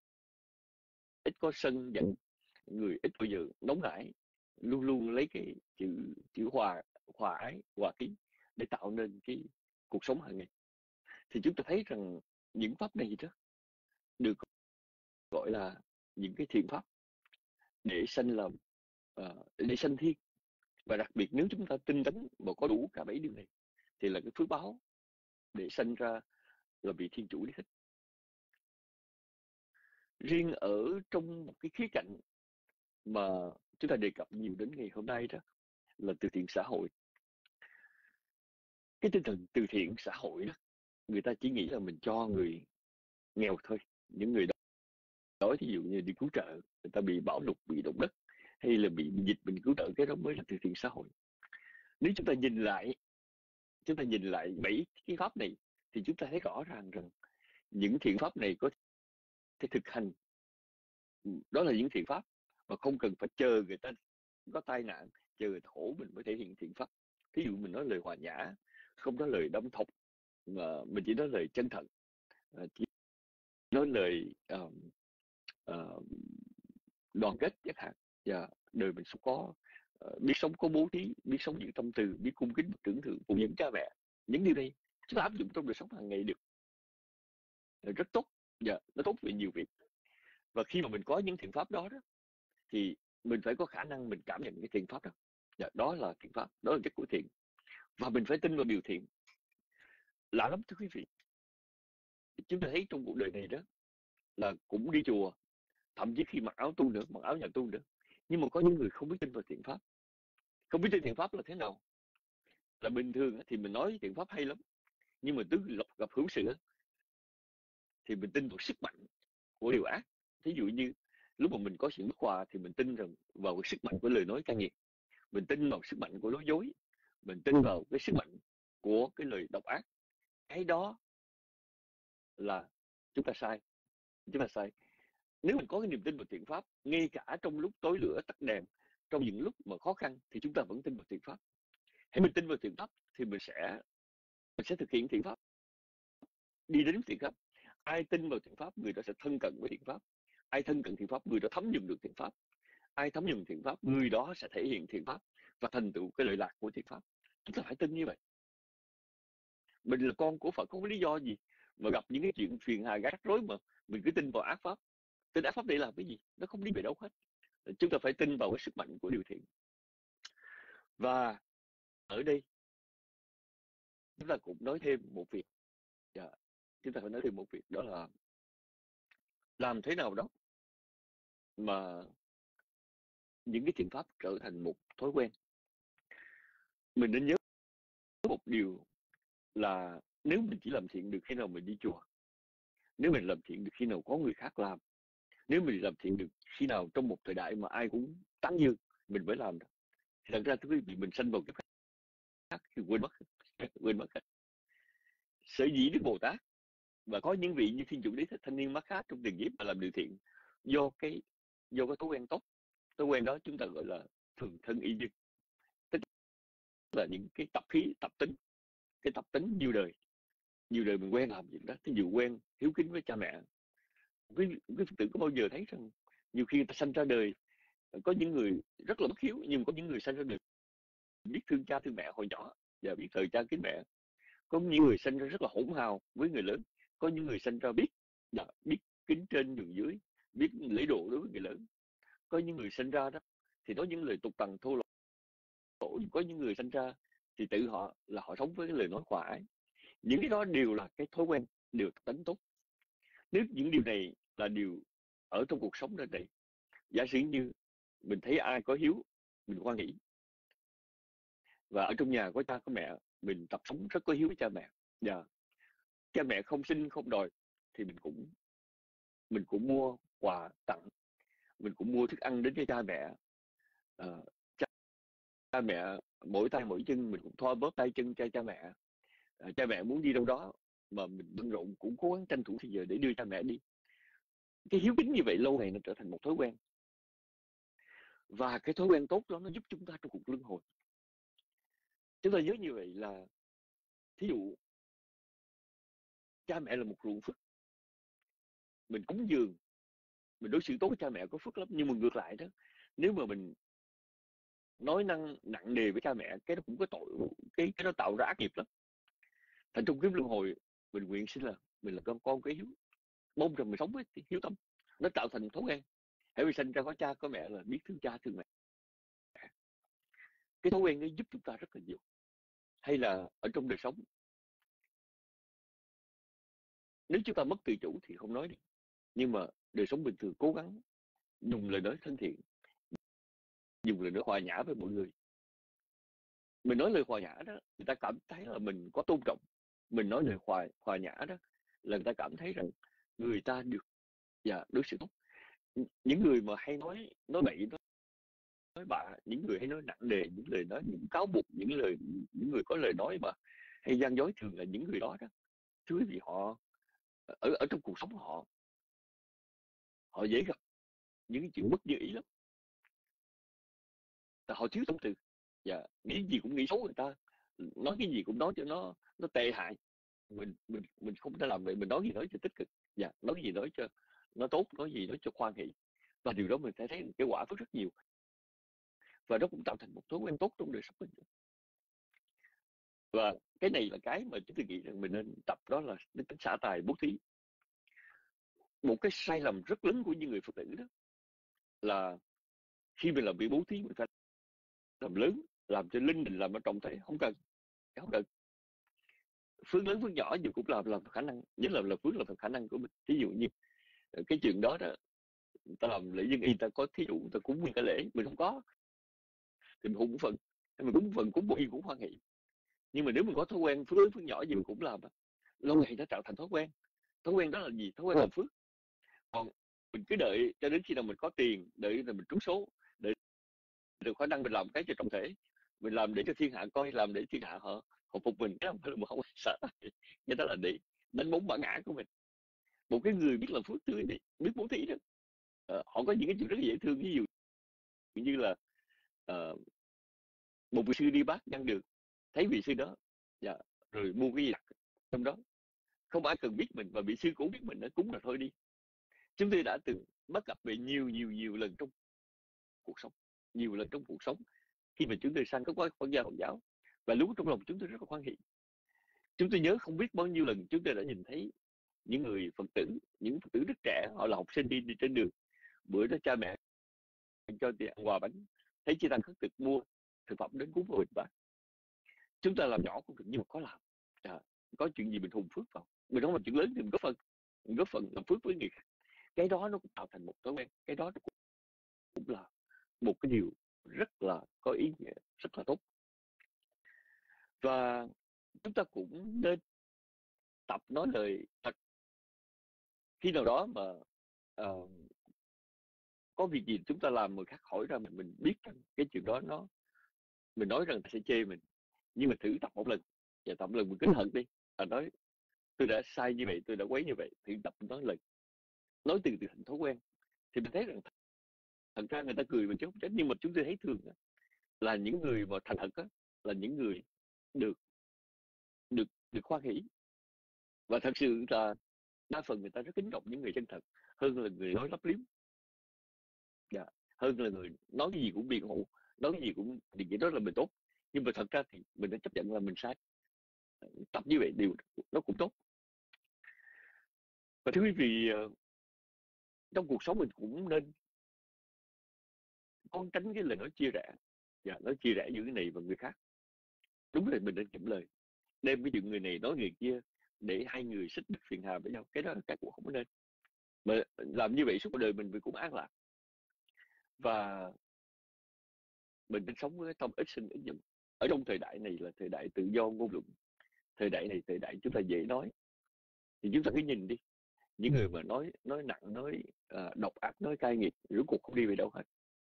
Speaker 4: ít có sân giận, người ít bao giờ nóng nảy, luôn luôn lấy cái chữ chữ hòa hòa ái, hòa khí để tạo nên cái cuộc sống hàng ngày. Thì chúng ta thấy rằng những pháp này đó được gọi là những cái thiện pháp để sanh làm uh, để sanh thiên. Và đặc biệt nếu chúng ta tinh tấn và có đủ cả bảy điều này thì là cái phước báo để sanh ra là vị thiên chủ đế thích. Riêng ở trong một cái khía cạnh mà chúng ta đề cập nhiều đến ngày hôm nay đó là từ thiện xã hội. Cái tinh thần từ thiện xã hội đó, người ta chỉ nghĩ là mình cho người nghèo thôi, những người đó ví dụ như đi cứu trợ người ta bị bão lụt, bị động đất hay là bị dịch, mình cứu trợ, cái đó mới là từ thiện xã hội. Nếu chúng ta nhìn lại chúng ta nhìn lại bảy cái pháp này thì chúng ta thấy rõ ràng rằng những thiện pháp này có thể thực hành, đó là những thiện pháp mà không cần phải chờ người ta có tai nạn, chờ người ta khổ mình mới thể hiện thiện pháp. Ví dụ mình nói lời hòa nhã, không nói lời đâm thọc, mà mình chỉ nói lời chân thật, chỉ nói lời uh, uh, đoàn kết chẳng hạn. Và đời mình sống có uh, biết sống có bố thí, biết sống những tâm từ, biết cung kính bậc trưởng thượng cùng những cha mẹ, những điều này chúng ta áp dụng trong đời sống hàng ngày được rất tốt. Dạ, nó tốt về nhiều việc. Và khi mà mình có những thiện pháp đó đó thì mình phải có khả năng mình cảm nhận cái thiện pháp đó. Dạ, đó là thiện pháp, đó là chất của thiện, và mình phải tin vào điều thiện. Lạ lắm thưa quý vị, chúng ta thấy trong cuộc đời này đó là cũng đi chùa, thậm chí khi mặc áo tu nữa, mặc áo nhà tu nữa, nhưng mà có những người không biết tin vào thiện pháp. Không biết tin thiện pháp là thế nào. Là bình thường thì mình nói thiện pháp hay lắm, nhưng mà từ gặp, gặp hữu sự thì mình tin vào sức mạnh của điều ác. Ví dụ như lúc mà mình có sự bất hòa thì mình tin rằng vào cái sức mạnh của lời nói cay nghiệt, mình tin vào sức mạnh của nói dối, mình tin vào cái sức mạnh của cái lời độc ác. Cái đó là chúng ta sai, chúng ta sai. Nếu mình có cái niềm tin vào thiện pháp, ngay cả trong lúc tối lửa tắt đèn, trong những lúc mà khó khăn thì chúng ta vẫn tin vào thiện pháp. Hãy mình tin vào thiện pháp thì mình sẽ mình sẽ thực hiện thiện pháp, đi đến thiện pháp. Ai tin vào thiện pháp, người đó sẽ thân cận với thiện pháp. Ai thân cận thiện pháp, người đó thấm nhuần được thiện pháp. Ai thấm nhuần thiện pháp, người đó sẽ thể hiện thiện pháp và thành tựu cái lợi lạc của thiện pháp. Chúng ta phải tin như vậy. Mình là con của Phật, không có lý do gì mà gặp những cái chuyện phiền hà rắc rối mà mình cứ tin vào ác pháp. Tin ác pháp để làm cái gì? Nó không đi về đâu hết. Chúng ta phải tin vào cái sức mạnh của điều thiện. Và ở đây chúng ta cũng nói thêm một việc. Dạ, chúng ta phải nói thêm một việc, đó là làm thế nào đó mà những cái thiện pháp trở thành một thói quen. Mình nên nhớ một điều là nếu mình chỉ làm thiện được khi nào mình đi chùa, nếu mình làm thiện được khi nào có người khác làm, nếu mình làm thiện được khi nào trong một thời đại mà ai cũng tán dương, mình mới làm đó. Thì thật ra thưa quý vị, mình sanh vào cái khác thì quên mất quên mất sở dĩ Đức Bồ Tát và có những vị như Thiên Chủ Đế Thích Thanh Niên Mát Khát trong tiền kiếp mà làm điều thiện do cái do cái thói quen tốt. Thói quen đó chúng ta gọi là thường thân y duyên, tức là những cái tập khí, tập tính, cái tập tính nhiều đời nhiều đời mình quen làm việc đó. Thí dụ quen hiếu kính với cha mẹ. Cái cái Phật tử có bao giờ thấy rằng nhiều khi người ta sanh ra đời, có những người rất là bất hiếu, nhưng có những người sanh ra đời biết thương cha thương mẹ hồi nhỏ và biết thời cha kính mẹ. Có những người sinh ra rất là hỗn hào với người lớn, có những người sinh ra biết dạ, biết kính trên nhường dưới, biết lễ độ đối với người lớn. Có những người sinh ra đó thì nói những lời tục tằn thô lỗ, có những người sinh ra thì tự họ là họ sống với cái lời nói hòa ái. Những cái đó đều là cái thói quen, đều tính tốt. Nếu những điều này là điều ở trong cuộc sống này, giả sử như mình thấy ai có hiếu, mình hoan hỷ, và ở trong nhà có cha có mẹ, mình tập sống rất có hiếu với cha mẹ. Dạ. Cha mẹ không xin không đòi thì mình cũng mình cũng mua quà tặng, mình cũng mua thức ăn đến cho cha mẹ. À, cha, cha mẹ mỗi tay mỗi chân mình cũng thoa bóp tay chân cho cha mẹ. À, cha mẹ muốn đi đâu đó mà mình bận rộn cũng cố gắng tranh thủ thời giờ để đưa cha mẹ đi. Cái hiếu kính như vậy lâu ngày nó trở thành một thói quen, và cái thói quen tốt đó nó giúp chúng ta trong cuộc luân hồi. Chúng ta nhớ như vậy là thí dụ cha mẹ là một ruộng phước, mình cúng dường, mình đối xử tốt với cha mẹ có phước lắm. Nhưng mà ngược lại đó, nếu mà mình nói năng nặng nề với cha mẹ, cái đó cũng có tội, cái cái đó tạo ra ác nghiệp lắm. Thành trong kiếp luân hồi mình nguyện xin là mình là con con cái hiếu, mong rằng mình sống với hiếu tâm, nó tạo thành thói quen. Hãy vì sinh ra có cha có mẹ là biết thương cha thương mẹ, cái thói quen nó giúp chúng ta rất là nhiều. Hay là ở trong đời sống, nếu chúng ta mất tự chủ thì không nói được, nhưng mà đời sống bình thường cố gắng dùng lời nói thân thiện, dùng lời nói hòa nhã với mọi người. Mình nói lời hòa nhã đó, người ta cảm thấy là mình có tôn trọng. Mình nói lời hòa hòa nhã đó là người ta cảm thấy rằng người ta được và đối xử tốt. Những người mà hay nói nói bậy, nói, nói bạ, những người hay nói nặng nề, những lời nói, những cáo buộc, những lời những người có lời nói mà hay gian dối, thường là những người đó đó. Thưa quý vị, họ ở ở trong cuộc sống họ họ dễ gặp những chuyện mất như ý lắm. Tại họ thiếu tâm từ, và nghĩ gì cũng nghĩ xấu người ta, nói cái gì cũng nói cho nó nó tệ hại. Mình mình mình không thể làm vậy. Mình nói gì nói cho tích cực, và nói gì nói cho nó tốt, nói gì nói cho khoan hỷ, và điều đó mình sẽ thấy cái quả phước rất nhiều, và nó cũng tạo thành một thói quen tốt trong đời sống mình. Và cái này là cái mà chúng tôi nghĩ rằng mình nên tập, đó là tính xả tài bố thí. Một cái sai lầm rất lớn của những người Phật tử đó là khi mình làm việc bố thí, mình phải làm lớn, làm cho linh đình, làm ở trọng thể. Không cần không cần phước lớn phước nhỏ dù cũng làm làm khả năng, nhất là làm phước là khả năng của mình. Ví dụ như cái chuyện đó đó, ta làm lễ dân y, ta có thí dụ ta cúng nguyên cái lễ, mình không có thì mình cúng phần, mình cúng phần cúng bộ y cũng hoan hỷ. Nhưng mà nếu mình có thói quen phước lớn phước nhỏ gì mình cũng làm, lâu ngày nó tạo thành thói quen. Thói quen đó là gì? Thói quen làm phước. Còn mình cứ đợi cho đến khi nào mình có tiền, đợi là mình trúng số, đợi được khả năng mình làm cái cho trọng thể, mình làm để cho thiên hạ coi, làm để thiên hạ họ họ phục mình, cái không mà không sợ. Cái đó là để đánh bóng bản ngã của mình. Một cái người biết làm phước tươi, biết bố thí đó, uh, họ có những cái chuyện rất là dễ thương. Ví dụ như là uh, một vị sư đi bát ngang đường, thấy vị sư đó, dạ, rồi mua cái gì đặt trong đó, không ai cần biết mình, và vị sư cũng biết mình, đã cúng là thôi đi. Chúng tôi đã từng bắt gặp về nhiều nhiều nhiều lần trong cuộc sống, nhiều lần trong cuộc sống khi mà chúng tôi sang các quốc gia Phật giáo, và lúc trong lòng chúng tôi rất là hoan hỷ. Chúng tôi nhớ không biết bao nhiêu lần chúng tôi đã nhìn thấy những người Phật tử, những Phật tử rất trẻ, họ là học sinh đi đi trên đường, bữa đó cha mẹ cho tiền quà bánh, thấy chị tăng khất thực mua thực phẩm đến cúng với bà. Chúng ta làm nhỏ cũng được, nhưng mà có làm, à, có chuyện gì mình hùng phước vào, mình không làm chuyện lớn thì mình góp phần, mình góp phần làm phước với người khác. Cái đó nó cũng tạo thành một thói quen, cái đó nó cũng, cũng là một cái điều rất là có ý nghĩa, rất là tốt. Và chúng ta cũng nên tập nói lời thật. Khi nào đó mà uh, có việc gì chúng ta làm người khác hỏi ra mình, mình biết rằng cái chuyện đó nó, mình nói rằng ta sẽ chê mình, nhưng mà thử tập một lần, và tập một lần mình cứ hận đi, à, nói tôi đã sai như vậy, tôi đã quấy như vậy, thử tập nói lần, nói từ từ thành thói quen, thì mình thấy rằng thật ra người ta cười mình chứ không chết. Nhưng mà chúng tôi thấy thường là những người mà thành thật á, là những người được được được hoan hỷ, và thật sự là đa phần người ta rất kính trọng những người chân thật hơn là người nói lấp liếm, dạ. Hơn là người nói cái gì cũng biện hộ, nói cái gì cũng thì nghĩ đó là mình tốt, nhưng mà thật ra thì mình đã chấp nhận là mình sai. Tập như vậy điều nó cũng tốt. Và thưa quý vị, trong cuộc sống mình cũng nên con tránh cái lời nói chia rẽ, dạ, nói chia rẽ giữa cái này và người khác. Đúng là mình nên kiệm lời, đem cái chuyện người này nói người kia để hai người xích mích phiền hà với nhau, cái đó là cái cũng không nên. Mà làm như vậy suốt đời mình cũng an lạc, và mình nên sống với tâm ít sinh ít dụng. Ở trong thời đại này là thời đại tự do ngôn luận, thời đại này thời đại chúng ta dễ nói, thì chúng ta cứ nhìn đi, những người mà nói nói nặng, nói uh, độc ác, nói cay nghiệt, rốt cuộc không đi về đâu hết.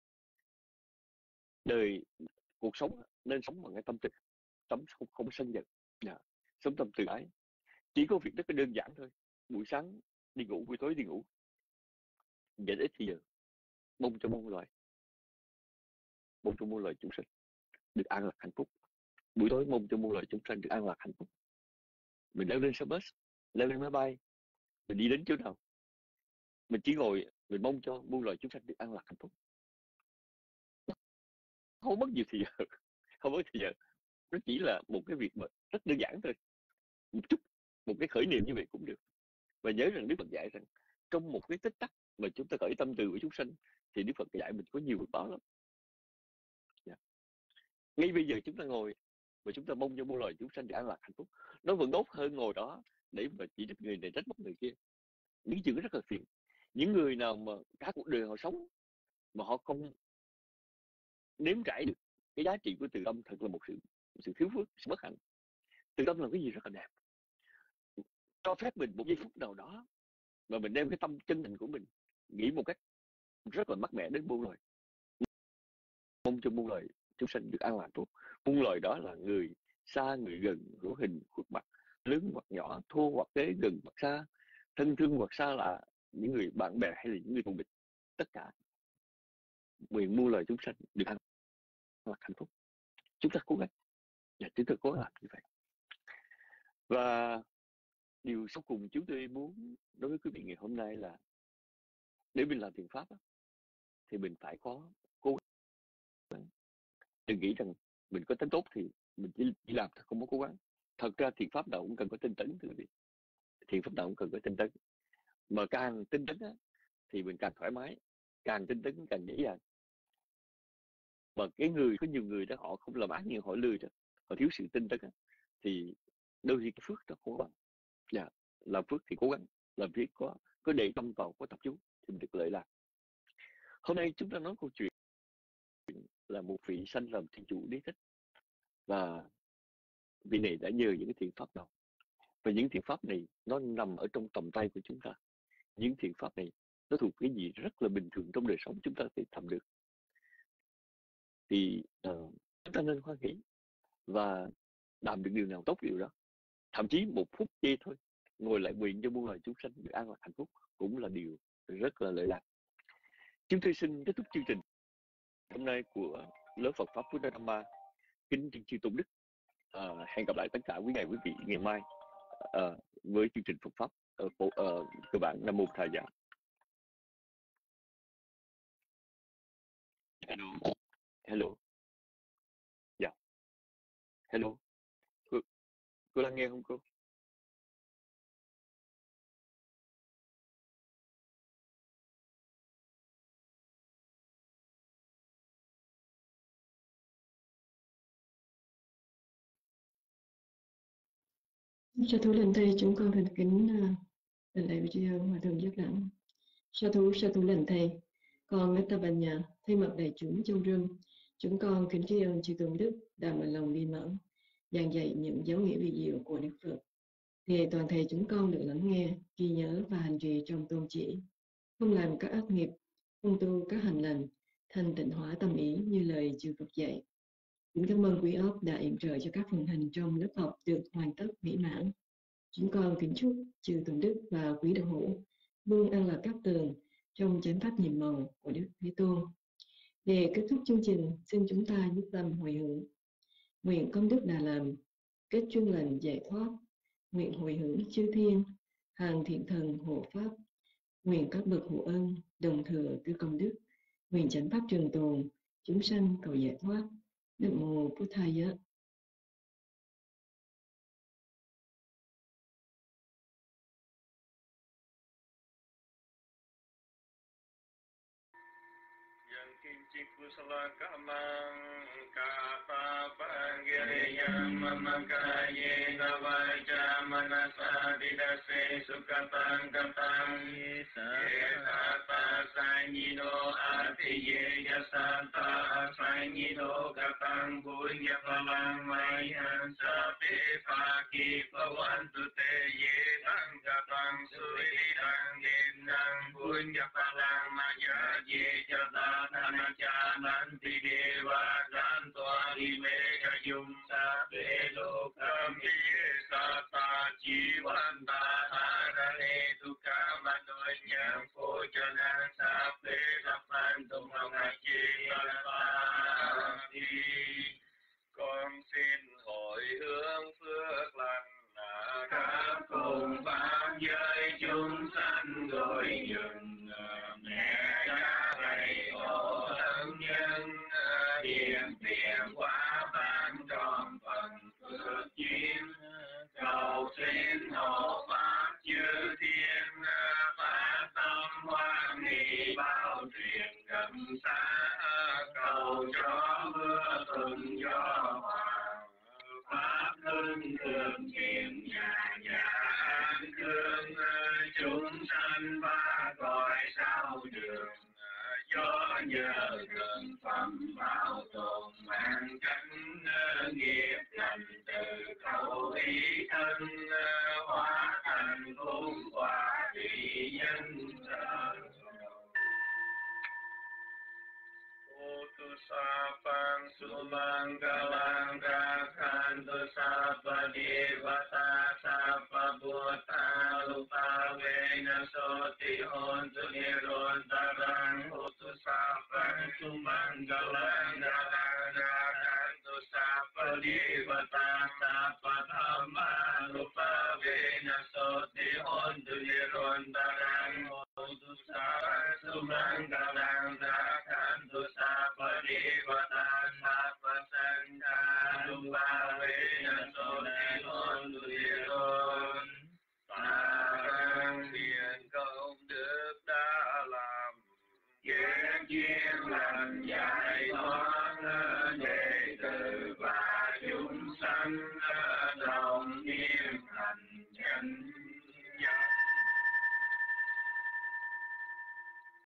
Speaker 4: Đời cuộc sống nên sống bằng cái tâm từ, tâm không, không sân giận, yeah. Sống tâm từ ái. Chỉ có việc rất là đơn giản thôi, buổi sáng đi ngủ, buổi tối đi ngủ, dành ít thì giờ mong cho muôn loài, mong cho muôn loài chúng sinh được an lạc hạnh phúc. Buổi tối mong cho muôn loài chúng sinh được an lạc hạnh phúc. Mình leo lên xe bus, leo lên máy bay, mình đi đến chỗ nào, mình chỉ ngồi, mình mong cho muôn loài chúng sinh được an lạc hạnh phúc. Không mất nhiều thời giờ, không mất thời giờ. Nó chỉ là một cái việc mà rất đơn giản thôi, một chút, một cái khởi niệm như vậy cũng được. Và nhớ rằng Đức Phật dạy rằng trong một cái tích tắc mà chúng ta khởi tâm từ với chúng sanh, thì Đức Phật dạy mình có nhiều việc báo lắm. Yeah. Ngay bây giờ chúng ta ngồi và chúng ta mong cho muôn loài chúng sanh được an lạc hạnh phúc, nó vẫn tốt hơn ngồi đó để mà chỉ trích người này trách móc người kia. Những chuyện rất là phiền. Những người nào mà cả cuộc đời họ sống mà họ không nếm trải được cái giá trị của từ tâm, thật là một sự một sự thiếu phước, sự bất hạnh. Từ tâm là cái gì rất là đẹp, cho phép mình một giây phút nào đó mà mình đem cái tâm chân thành của mình nghĩ một cách rất là mát mẻ đến muôn loài, mong cho muôn loài chúng sanh được an lạc tốt. Muôn loài đó là người xa người gần, hữu hình khuất mặt, lớn hoặc nhỏ, thô hoặc tế, gần hoặc xa, thân thương hoặc xa lạ, những người bạn bè hay là những người thù địch, tất cả nguyện muôn loài chúng sanh được an lạc hạnh phúc. Chúng ta cố gắng, và chúng ta cố làm như vậy. Và điều sau cùng chúng tôi muốn đối với quý vị ngày hôm nay là để mình làm thiền pháp thì mình phải có cố gắng. Đừng nghĩ rằng mình có tính tốt thì mình chỉ, chỉ làm thôi, không có cố gắng. Thật ra thiền pháp nào cũng cần có tinh tấn, thưa quý vị. Thiền pháp nào cũng cần có tinh tấn. Mà càng tinh tấn á, thì mình càng thoải mái, càng tinh tấn càng dễ dàng. Mà cái người, có nhiều người đó họ không làm ác nhưng họ lười đó, họ thiếu sự tinh tấn á, thì đôi khi cái phước nó không bằng. Dạ, làm phước thì cố gắng, làm việc có có để tâm vào, có tập trung thì mình được lợi lạc. Hôm nay chúng ta nói câu chuyện là một vị sanh làm thiên chủ đế thích, và vị này đã nhờ những cái thiện pháp nào, và những thiện pháp này nó nằm ở trong tầm tay của chúng ta. Những thiện pháp này nó thuộc cái gì rất là bình thường trong đời sống chúng ta có thể làm được, thì uh, chúng ta nên hoan hỷ và làm được điều nào tốt điều đó. Thậm chí một phút giây thôi, ngồi lại nguyện cho muôn loài chúng sanh được an lạc hạnh phúc cũng là điều rất là lợi lạc. Chúng tôi xin kết thúc chương trình hôm nay của lớp Phật pháp Buddha Dhamma. Kính chư tôn đức, à, hẹn gặp lại tất cả quý ngài quý vị ngày mai à, với chương trình Phật pháp uh, uh, cơ bản. Nam mô Thầy Dạ. Hello, hello, dạ, yeah. Hello, cô, cô đang nghe không cô?
Speaker 2: Sa thú lần thầy, chúng con thành kính uh, lần lễ video hòa thượng Giác Đẳng. Sa thú, sa thú lần thầy, Con Metabanya, thay mặt đại chúng trong rừng, chúng con kính tri ân chư tôn đức đã mở lòng viên mãn, giảng dạy những giáo nghĩa vi diệu của Đức Phật. Để toàn thể chúng con được lắng nghe, ghi nhớ và hành trì trong tôn chỉ, không làm các ác nghiệp, không tu các hành lành, thành tịnh hóa tâm ý như lời chư Phật dạy. Kính cảm ơn quý óc đã yểm trợ cho các phần hành trong lớp học được hoàn tất mỹ mãn. Chúng con kính chúc chư tôn đức và quý đạo hữu luôn an lạc các tường trong chánh pháp nhiệm màu của Đức Thế Tôn. Để kết thúc chương trình, xin chúng ta nhất tâm hồi hướng. Nguyện công đức Đà làm, kết chuyên lành giải thoát. Nguyện hồi hướng chư thiên, hàng thiện thần hộ pháp. Nguyện các bậc hộ ân, đồng thừa tư công đức. Nguyện chánh pháp trường tồn, chúng sanh cầu giải thoát. Nam mô Bụt Thaya.
Speaker 6: Kinci kusala kamang kata panggiriyam mamakaye navaja manasa didase sukatang katang yesata sanyido atiye yasata sanyido katang bunya palang mayan sape paki pawantu te ye tang katang suridang gendang bunya palang maya ye jata Nanti dewa dan tuari mereka jumpa belokam sata jiwan tahanan itu kamadonya pojalan sampai lapan tumang haji pati con xin hồi hướng phước lành khắp cùng pháp giới chúng sanh gọi dừng mẹ cha thầy tổ nhân hiện tiền quả ban tròn phần phước duyên cầu xin hộ pháp chư thiên phát tâm hoan hỷ bao truyền cận xa cầu cho mưa thuận gió hòa pháp hưng thường kiệm nhà nhà an cương chúng sanh ba cõi sao đường do nhờ gần phẩm bảo tồn mang cánh nghiệp lành từ khẩu ý thân hóa thành phúc quả vị nhân trời Utusapang sumanggalang rakhantu sapa devata sapa bhuta lupa vena soti hontu nirontarang utusapang sumanggalang rakhantu sapa devata sapa dhamma lupa vena soti hontu nirontarang utusapang sumanggalang rakhantu sapa devata sapa sangha lupa vena soti hontu niron Tarang thiện công đức đã làm, kết duyên lành giải thoát